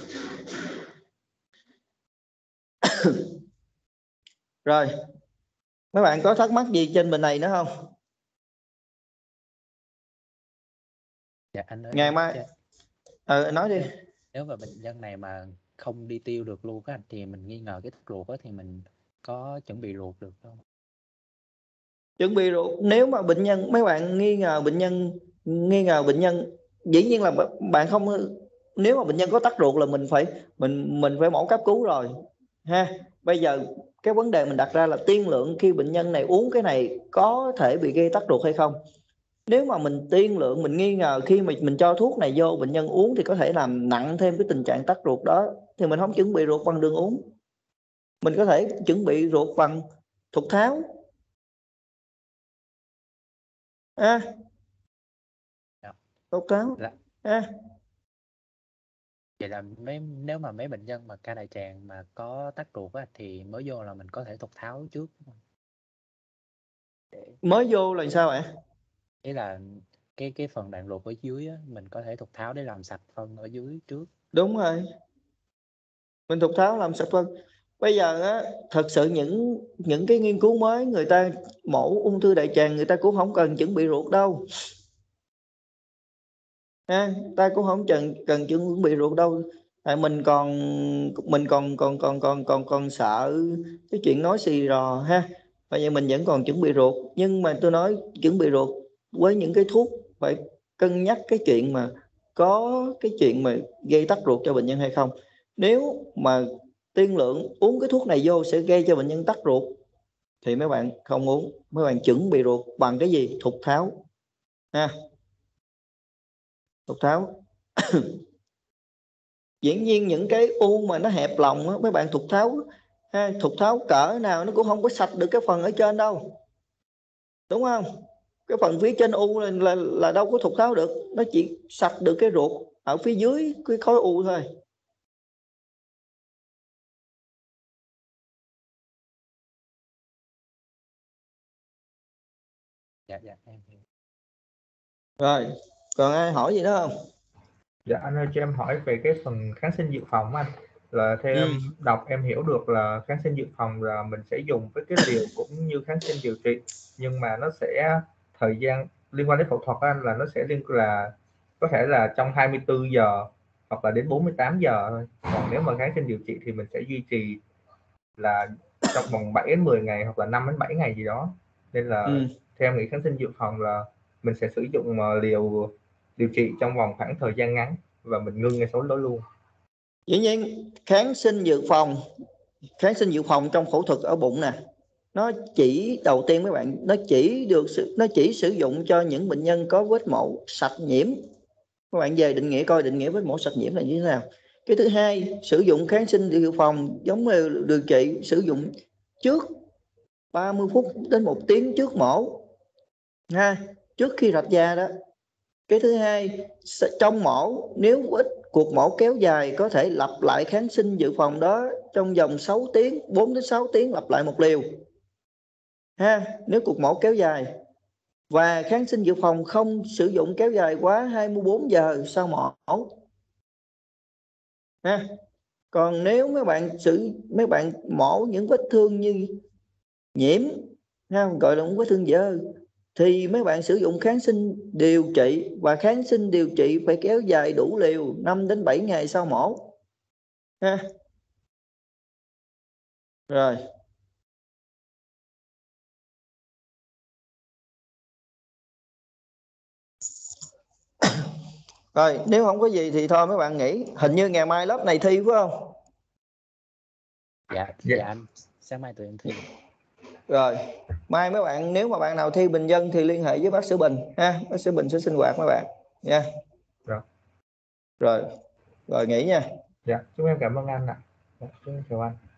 Rồi mấy bạn có thắc mắc gì trên bên này nữa không? Dạ anh ơi, Ngày mai ờ nói đi. nếu, nếu mà bệnh nhân này mà không đi tiêu được luôn á thì mình nghi ngờ cái thất ruột á thì mình có chuẩn bị ruột được không? Chuẩn bị ruột, nếu mà bệnh nhân, mấy bạn nghi ngờ bệnh nhân nghi ngờ bệnh nhân dĩ nhiên là bạn không, nếu mà bệnh nhân có tắc ruột là mình phải mình mình phải mổ cấp cứu rồi ha. Bây giờ cái vấn đề mình đặt ra là tiên lượng khi bệnh nhân này uống cái này có thể bị gây tắc ruột hay không. Nếu mà mình tiên lượng mình nghi ngờ khi mà mình cho thuốc này vô bệnh nhân uống thì có thể làm nặng thêm cái tình trạng tắc ruột đó, thì mình không chuẩn bị ruột bằng đường uống, mình có thể chuẩn bị ruột bằng thục tháo à, Dạ. thục tháo Dạ. à. Vậy là mấy nếu mà mấy bệnh nhân mà ca đại tràng mà có tắc ruột á thì mới vô là mình có thể thục tháo trước đúng không? Để... Mới vô là sao ạ? Ý là cái cái phần đoạn ruột ở dưới á, mình có thể thục tháo để làm sạch phân ở dưới trước. Đúng rồi, mình thục tháo làm sạch phân. Bây giờ á, thật sự những những cái nghiên cứu mới người ta mổ ung thư đại tràng người ta cũng không cần chuẩn bị ruột đâu ha, ta cũng không cần cần chuẩn bị ruột đâu. Tại mình còn mình còn còn còn còn còn còn sợ cái chuyện nói xì rò ha. Bây giờ mình vẫn còn chuẩn bị ruột, nhưng mà tôi nói chuẩn bị ruột với những cái thuốc phải cân nhắc cái chuyện mà có cái chuyện mà gây tắc ruột cho bệnh nhân hay không. Nếu mà tiên lượng uống cái thuốc này vô sẽ gây cho bệnh nhân tắc ruột thì mấy bạn không uống, mấy bạn chuẩn bị ruột bằng cái gì? Thục tháo ha, thục tháo. Dĩ nhiên những cái u mà nó hẹp lòng á, mấy bạn thục tháo ha, thục tháo cỡ nào nó cũng không có sạch được cái phần ở trên đâu, đúng không? Cái phần phía trên u là, là, là đâu có thục tháo được, nó chỉ sạch được cái ruột ở phía dưới cái khối u thôi. Dạ dạ em hiểu. Rồi còn ai hỏi gì nữa không? Dạ anh ơi cho em hỏi về cái phần kháng sinh dự phòng anh, là theo Ừ. em đọc em hiểu được là kháng sinh dự phòng là mình sẽ dùng với cái liều cũng như kháng sinh điều trị, nhưng mà nó sẽ thời gian liên quan đến phẫu thuật anh là nó sẽ liên là có thể là trong hai mươi tư giờ hoặc là đến bốn mươi tám giờ thôi. Còn nếu mà kháng sinh điều trị thì mình sẽ duy trì là trong vòng bảy đến mười ngày hoặc là năm đến bảy ngày gì đó. Nên là Ừ. theo em nghĩ kháng sinh dự phòng là mình sẽ sử dụng liều điều trị trong vòng khoảng thời gian ngắn và mình ngưng ngay số đó luôn. Dĩ nhiên kháng sinh dự phòng kháng sinh dự phòng trong phẫu thuật ở bụng nè, nó chỉ đầu tiên mấy bạn nó chỉ được nó chỉ sử dụng cho những bệnh nhân có vết mổ sạch nhiễm. Các bạn về định nghĩa coi định nghĩa vết mổ sạch nhiễm là như thế nào. Cái thứ hai, sử dụng kháng sinh dự phòng giống như điều trị sử dụng trước ba mươi phút đến một tiếng trước mổ ha, trước khi rạch da đó. Cái thứ hai, trong mổ nếu ít cuộc mổ kéo dài có thể lặp lại kháng sinh dự phòng đó trong vòng sáu tiếng, bốn đến sáu tiếng lặp lại một liều ha, nếu cuộc mổ kéo dài. Và kháng sinh dự phòng không sử dụng kéo dài quá hai mươi bốn giờ sau mổ ha. Còn nếu mấy bạn sử mấy bạn mổ những vết thương như nhiễm ha, gọi là vết thương dơ, thì mấy bạn sử dụng kháng sinh điều trị, và kháng sinh điều trị phải kéo dài đủ liều năm đến bảy ngày sau mổ ha. Rồi Rồi nếu không có gì thì thôi mấy bạn nghỉ. Hình như ngày mai lớp này thi phải không? Dạ, Dạ. dạ anh, sáng mai tụi em thi. Rồi mai mấy bạn nếu mà bạn nào thi bình dân thì liên hệ với bác sĩ Bình ha, bác sĩ Bình sẽ sinh hoạt mấy bạn nha. Rồi. Rồi rồi nghỉ nha. Dạ, chúng em cảm ơn anh ạ. Dạ, chào anh.